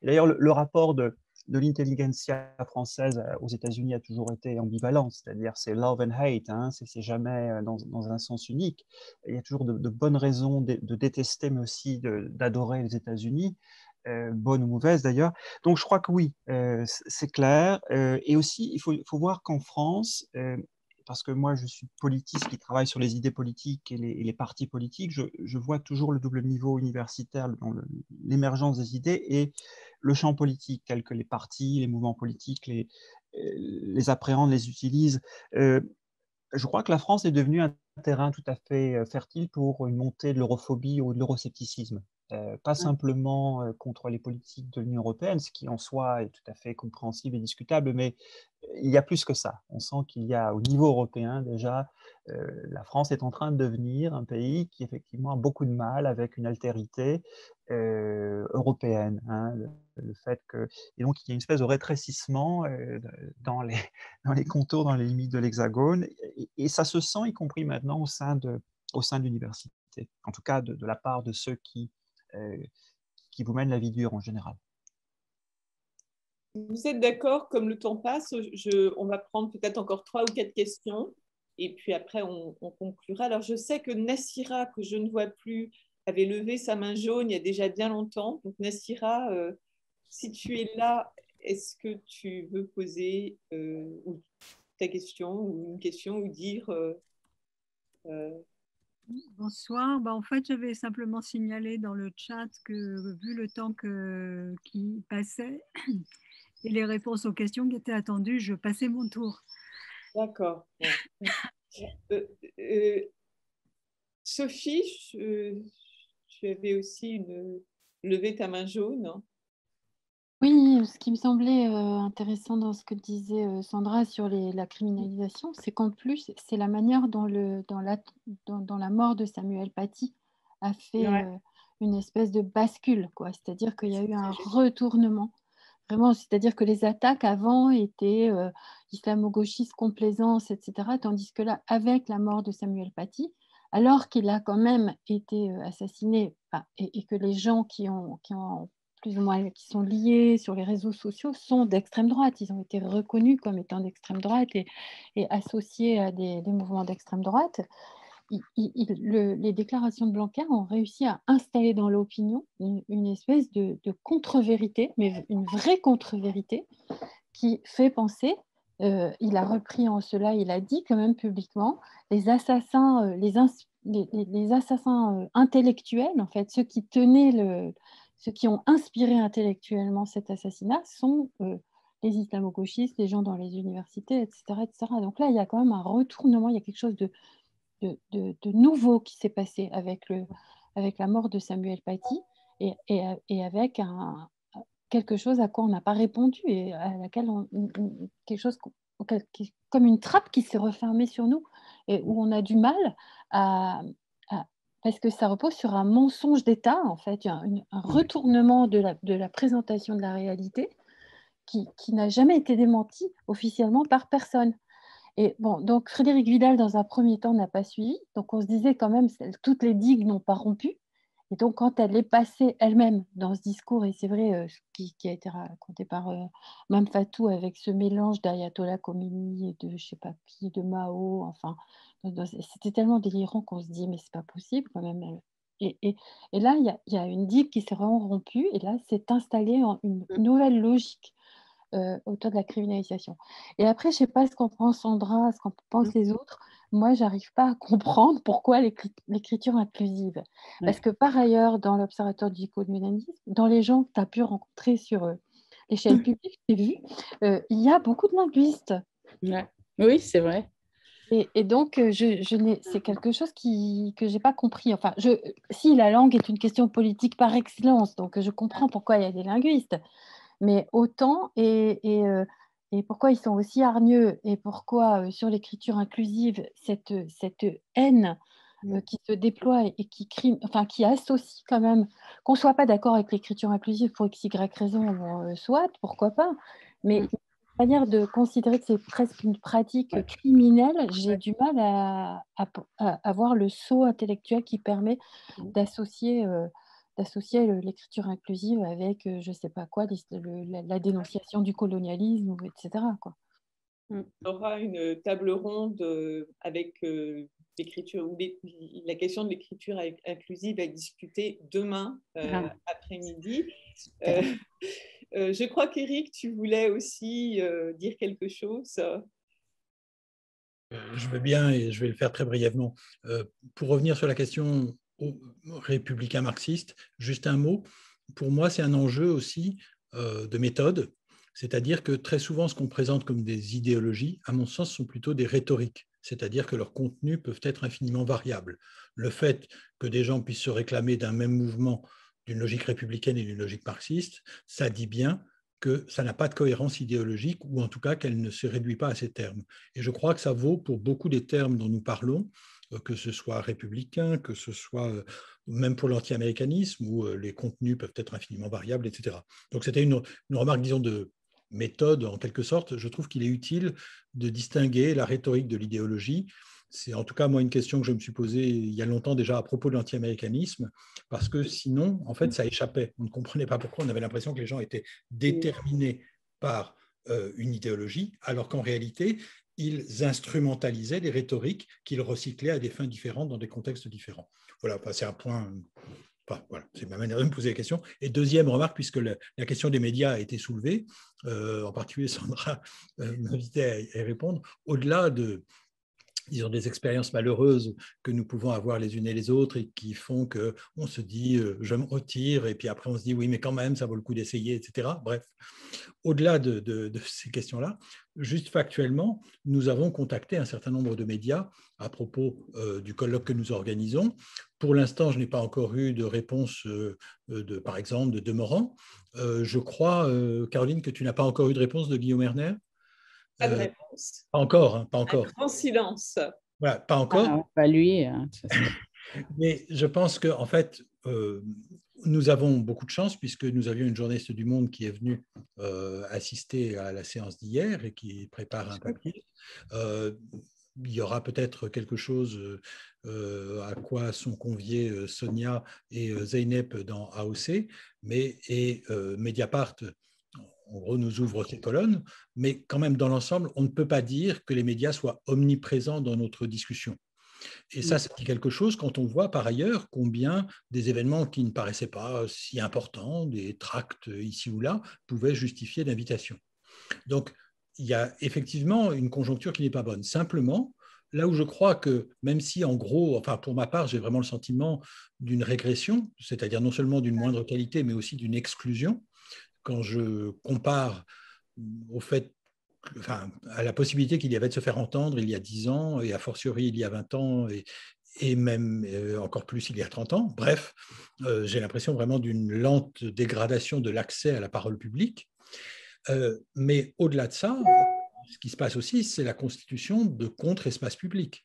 Et d'ailleurs, le rapport de l'intelligentsia française aux États-Unis a toujours été ambivalent, c'est-à-dire c'est love and hate, hein, c'est jamais dans un sens unique. Il y a toujours de bonnes raisons de détester, mais aussi d'adorer les États-Unis, bonnes ou mauvaises d'ailleurs. Donc je crois que oui, c'est clair. Et aussi, il faut voir qu'en France, parce que moi je suis politiste qui travaille sur les idées politiques et les partis politiques, je vois toujours le double niveau universitaire dans l'émergence des idées et le champ politique, tel que les partis, les mouvements politiques les appréhendent, les utilisent. Je crois que la France est devenue un terrain tout à fait fertile pour une montée de l'europhobie ou de l'euroscepticisme. Pas simplement contre les politiques de l'Union européenne, ce qui en soi est tout à fait compréhensible et discutable, mais il y a plus que ça. On sent qu'il y a au niveau européen déjà, la France est en train de devenir un pays qui effectivement a beaucoup de mal avec une altérité européenne. Hein, le fait que, et donc il y a une espèce de rétrécissement dans les contours, dans les limites de l'Hexagone, et ça se sent y compris maintenant au sein de l'université, en tout cas de la part de ceux qui vous mènent la vie dure en général. Vous êtes d'accord, comme le temps passe, on va prendre peut-être encore 3 ou 4 questions et puis après on conclura. Alors je sais que Nassira, que je ne vois plus, avait levé sa main jaune il y a déjà bien longtemps. Donc Nassira, si tu es là, est-ce que tu veux poser ta question ou une question ou dire Bonsoir. En fait, j'avais simplement signalé dans le chat que vu le temps qui passait et les réponses aux questions qui étaient attendues, je passais mon tour. D'accord. Sophie, tu avais aussi levé ta main jaune. Oui, ce qui me semblait intéressant dans ce que disait Sandra sur la criminalisation, c'est qu'en plus, c'est la manière dont la mort de Samuel Paty a fait une espèce de bascule, quoi. C'est-à-dire qu'il y a eu un retournement. Vraiment, c'est-à-dire que les attaques avant étaient islamo-gauchistes, complaisance, etc. Tandis que là, avec la mort de Samuel Paty, alors qu'il a quand même été assassiné et que les gens qui ont plus ou moins qui sont liés sur les réseaux sociaux sont d'extrême droite. Ils ont été reconnus comme étant d'extrême droite et associés à des mouvements d'extrême droite. Les déclarations de Blanquer ont réussi à installer dans l'opinion une espèce de contre-vérité, mais une vraie contre-vérité qui fait penser, il a repris en cela, il a dit quand même publiquement, les assassins, les assassins intellectuels, en fait, ceux qui ont inspiré intellectuellement cet assassinat sont les islamo-gauchistes, les gens dans les universités, etc., etc. Donc là, il y a quand même un retournement, il y a quelque chose de nouveau qui s'est passé avec la mort de Samuel Paty et avec quelque chose à quoi on n'a pas répondu et à laquelle quelque chose comme une trappe qui s'est refermée sur nous et où on a du mal parce que ça repose sur un mensonge d'État, en fait, un retournement de la présentation de la réalité qui n'a jamais été démenti officiellement par personne. Et bon, donc Frédérique Vidal, dans un premier temps, n'a pas suivi. Donc on se disait quand même, toutes les digues n'ont pas rompu. Et donc quand elle est passée elle-même dans ce discours, et c'est vrai, qui a été raconté par Mme Fatou avec ce mélange d'Ayatollah Khomeini et de je ne sais pas qui, de Mao, enfin, c'était tellement délirant qu'on se dit, mais c'est pas possible quand même. Et là, il y a une digue qui s'est vraiment rompue, et là, s'est installée une nouvelle logique autour de la criminalisation. Et après, je ne sais pas ce qu'en pense Sandra, ce qu'en pensent les autres. Moi, je n'arrive pas à comprendre pourquoi l'écriture inclusive. Parce que par ailleurs, dans l'Observatoire du communisme, dans les gens que tu as pu rencontrer sur l'échelle publique, j'ai vu, il y a beaucoup de linguistes. Ouais. Oui, c'est vrai. Et donc, c'est quelque chose que je n'ai pas compris. Enfin, si la langue est une question politique par excellence, donc je comprends pourquoi il y a des linguistes. Mais autant, et pourquoi ils sont aussi hargneux, et pourquoi sur l'écriture inclusive, cette haine qui se déploie et qui associe quand même, qu'on ne soit pas d'accord avec l'écriture inclusive pour XY raison, soit, pourquoi pas, mais la manière de considérer que c'est presque une pratique criminelle, j'ai du mal à voir le saut intellectuel qui permet d'associer d'associer l'écriture inclusive avec, je ne sais pas quoi, la dénonciation du colonialisme, etc., quoi. On aura une table ronde avec l'écriture, ou la question de l'écriture inclusive à discuter demain après-midi. Je crois qu'Éric, tu voulais aussi dire quelque chose. Je veux bien, et je vais le faire très brièvement. Pour revenir sur la question républicain marxiste, juste un mot. Pour moi, c'est un enjeu aussi de méthode, c'est-à-dire que très souvent, ce qu'on présente comme des idéologies, à mon sens, sont plutôt des rhétoriques, c'est-à-dire que leurs contenus peuvent être infiniment variables. Le fait que des gens puissent se réclamer d'un même mouvement, d'une logique républicaine et d'une logique marxiste, ça dit bien que ça n'a pas de cohérence idéologique, ou en tout cas qu'elle ne se réduit pas à ces termes. Et je crois que ça vaut pour beaucoup des termes dont nous parlons, que ce soit républicain, que ce soit même pour l'anti-américanisme, où les contenus peuvent être infiniment variables, etc. Donc c'était une remarque, disons, de méthode, en quelque sorte. Je trouve qu'il est utile de distinguer la rhétorique de l'idéologie. C'est en tout cas, moi, une question que je me suis posée il y a longtemps déjà à propos de l'anti-américanisme, parce que sinon, en fait, ça échappait. On ne comprenait pas pourquoi. On avait l'impression que les gens étaient déterminés par une idéologie, alors qu'en réalité, ils instrumentalisaient des rhétoriques qu'ils recyclaient à des fins différentes dans des contextes différents. Voilà, c'est un point... Enfin, voilà, c'est ma manière de me poser la question. Et deuxième remarque, puisque la question des médias a été soulevée, en particulier Sandra m'invitait à y répondre, au-delà de, disons, des expériences malheureuses que nous pouvons avoir les unes et les autres et qui font qu'on se dit je me retire, et puis après on se dit oui mais quand même ça vaut le coup d'essayer, etc. Bref, au-delà de ces questions-là, juste factuellement, nous avons contacté un certain nombre de médias à propos du colloque que nous organisons. Pour l'instant, je n'ai pas encore eu de réponse, par exemple, de Demorand. Je crois, Caroline, que tu n'as pas encore eu de réponse de Guillaume Erner. Pas de réponse. Pas encore, hein, pas encore. Un grand silence. Voilà, pas encore. Ah, pas lui. Mais je pense qu'en fait, nous avons beaucoup de chance puisque nous avions une journaliste du Monde qui est venue assister à la séance d'hier et qui prépare un papier. Il y aura peut-être quelque chose à quoi sont conviés Sonia et Zeynep dans AOC, et Mediapart, en gros, nous ouvre ses colonnes, mais quand même, dans l'ensemble, on ne peut pas dire que les médias soient omniprésents dans notre discussion. Et ça dit quelque chose quand on voit par ailleurs combien des événements qui ne paraissaient pas si importants, des tracts ici ou là, pouvaient justifier l'invitation. Donc, il y a effectivement une conjoncture qui n'est pas bonne. Simplement, là où je crois que, même si en gros, enfin pour ma part, j'ai vraiment le sentiment d'une régression, c'est-à-dire non seulement d'une moindre qualité, mais aussi d'une exclusion, quand je compare au fait, enfin, à la possibilité qu'il y avait de se faire entendre il y a 10 ans, et a fortiori il y a 20 ans, et même encore plus il y a 30 ans. Bref, j'ai l'impression vraiment d'une lente dégradation de l'accès à la parole publique. Mais au-delà de ça, ce qui se passe aussi, c'est la constitution de contre-espaces publics.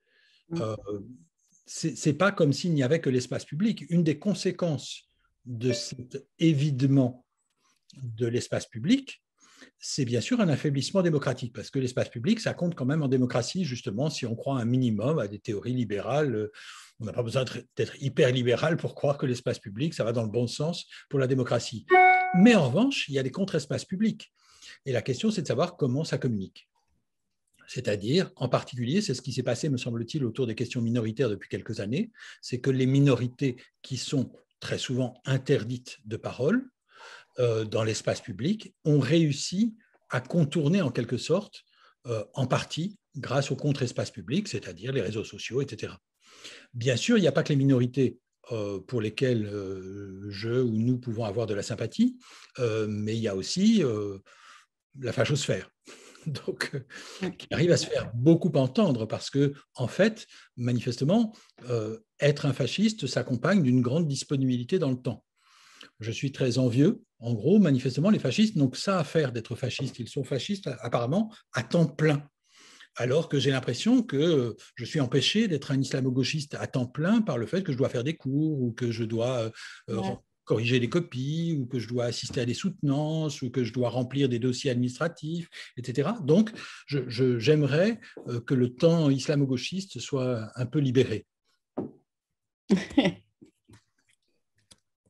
C'est pas comme s'il n'y avait que l'espace public. Une des conséquences de cet évidement de l'espace public, c'est bien sûr un affaiblissement démocratique, parce que l'espace public, ça compte quand même en démocratie, justement, si on croit un minimum à des théories libérales. On n'a pas besoin d'être hyper libéral pour croire que l'espace public, ça va dans le bon sens pour la démocratie. Mais en revanche, il y a des contre-espaces publics. Et la question, c'est de savoir comment ça communique. C'est-à-dire, en particulier, c'est ce qui s'est passé, me semble-t-il, autour des questions minoritaires depuis quelques années, c'est que les minorités qui sont très souvent interdites de parole dans l'espace public ont réussi à contourner en quelque sorte, en partie, grâce au contre-espace public, c'est-à-dire les réseaux sociaux, etc. Bien sûr, il n'y a pas que les minorités pour lesquelles je ou nous pouvons avoir de la sympathie, mais il y a aussi la fachosphère. Donc, qui arrive à se faire beaucoup entendre parce que, en fait, manifestement, être un fasciste s'accompagne d'une grande disponibilité dans le temps. Je suis très envieux. En gros, manifestement, les fascistes n'ont que ça à faire d'être fascistes. Ils sont fascistes apparemment à temps plein. Alors que j'ai l'impression que je suis empêché d'être un islamo-gauchiste à temps plein par le fait que je dois faire des cours ou que je dois corriger des copies ou que je dois assister à des soutenances ou que je dois remplir des dossiers administratifs, etc. Donc, j'aimerais que le temps islamo-gauchiste soit un peu libéré.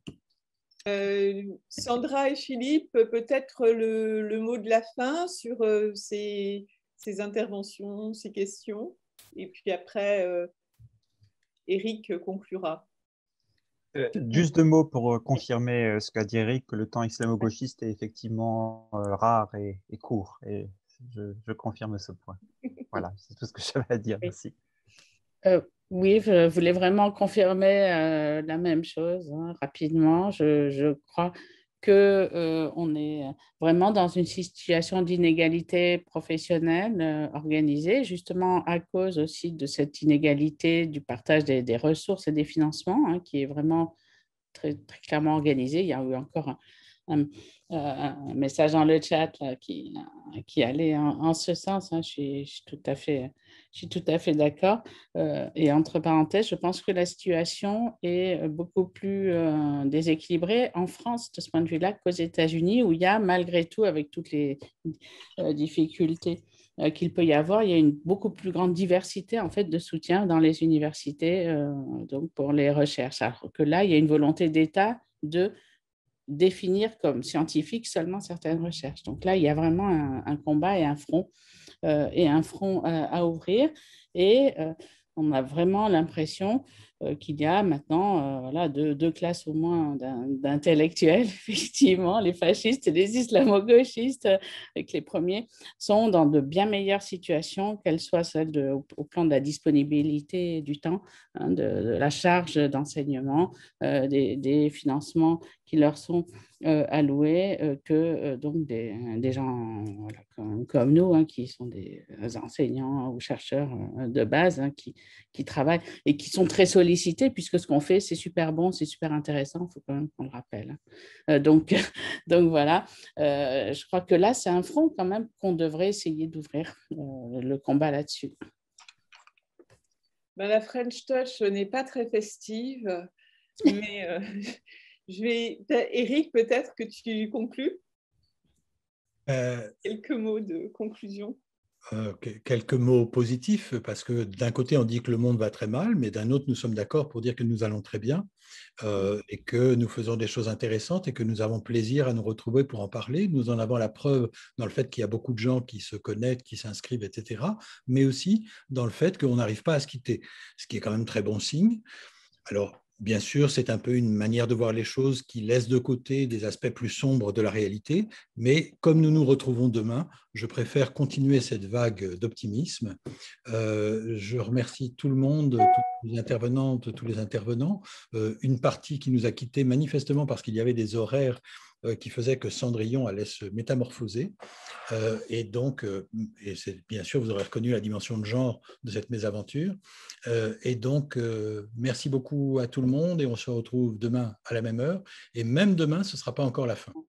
Sandra et Philippe, peut-être le mot de la fin sur ces interventions, ces questions. Et puis après, Eric conclura. Juste 2 mots pour confirmer ce qu'a dit Eric, que le temps islamo-gauchiste est effectivement rare et court. Et je confirme ce point. Voilà, c'est tout ce que j'avais à dire. Merci. Oui, je voulais vraiment confirmer la même chose rapidement. Je crois qu'on est vraiment dans une situation d'inégalité professionnelle organisée, justement à cause aussi de cette inégalité du partage des ressources et des financements, qui est vraiment très, très clairement organisé. Il y a eu encore un message dans le chat là, qui allait en ce sens. Je suis tout à fait d'accord. Et entre parenthèses, je pense que la situation est beaucoup plus déséquilibrée en France de ce point de vue-là qu'aux États-Unis, où il y a malgré tout, avec toutes les difficultés qu'il peut y avoir, il y a une beaucoup plus grande diversité en fait de soutien dans les universités donc pour les recherches. Alors que là, il y a une volonté d'État de définir comme scientifique seulement certaines recherches. Donc là, il y a vraiment un combat et un front à ouvrir. Et on a vraiment l'impression qu'il y a maintenant voilà, deux classes au moins d'intellectuels, effectivement, les fascistes et les islamo-gauchistes, et que les premiers sont dans de bien meilleures situations, qu'elles soient celles au plan de la disponibilité du temps, de la charge d'enseignement, des financements qui leur sont alloués, que donc des gens voilà, comme nous, qui sont des enseignants ou chercheurs de base, qui travaillent et qui sont très sollicités, puisque ce qu'on fait, c'est super bon, c'est super intéressant, il faut quand même qu'on le rappelle. Donc voilà, je crois que là, c'est un front quand même qu'on devrait essayer d'ouvrir le combat là-dessus. Ben, la French Touch n'est pas très festive, mais Eric, peut-être que tu conclus quelques mots de conclusion. Quelques mots positifs, parce que d'un côté, on dit que le monde va très mal, mais d'un autre, nous sommes d'accord pour dire que nous allons très bien et que nous faisons des choses intéressantes et que nous avons plaisir à nous retrouver pour en parler. Nous en avons la preuve dans le fait qu'il y a beaucoup de gens qui se connectent, qui s'inscrivent, etc., mais aussi dans le fait qu'on n'arrive pas à se quitter, ce qui est quand même très bon signe. Alors, bien sûr, c'est un peu une manière de voir les choses qui laisse de côté des aspects plus sombres de la réalité, mais comme nous nous retrouvons demain, je préfère continuer cette vague d'optimisme. Je remercie tout le monde, toutes les intervenantes, tous les intervenants, une partie qui nous a quittés manifestement parce qu'il y avait des horaires qui faisaient que Cendrillon allait se métamorphoser. Et donc, et c'est bien sûr, vous aurez reconnu la dimension de genre de cette mésaventure. Et donc, merci beaucoup à tout le monde et on se retrouve demain à la même heure. Et même demain, ce ne sera pas encore la fin.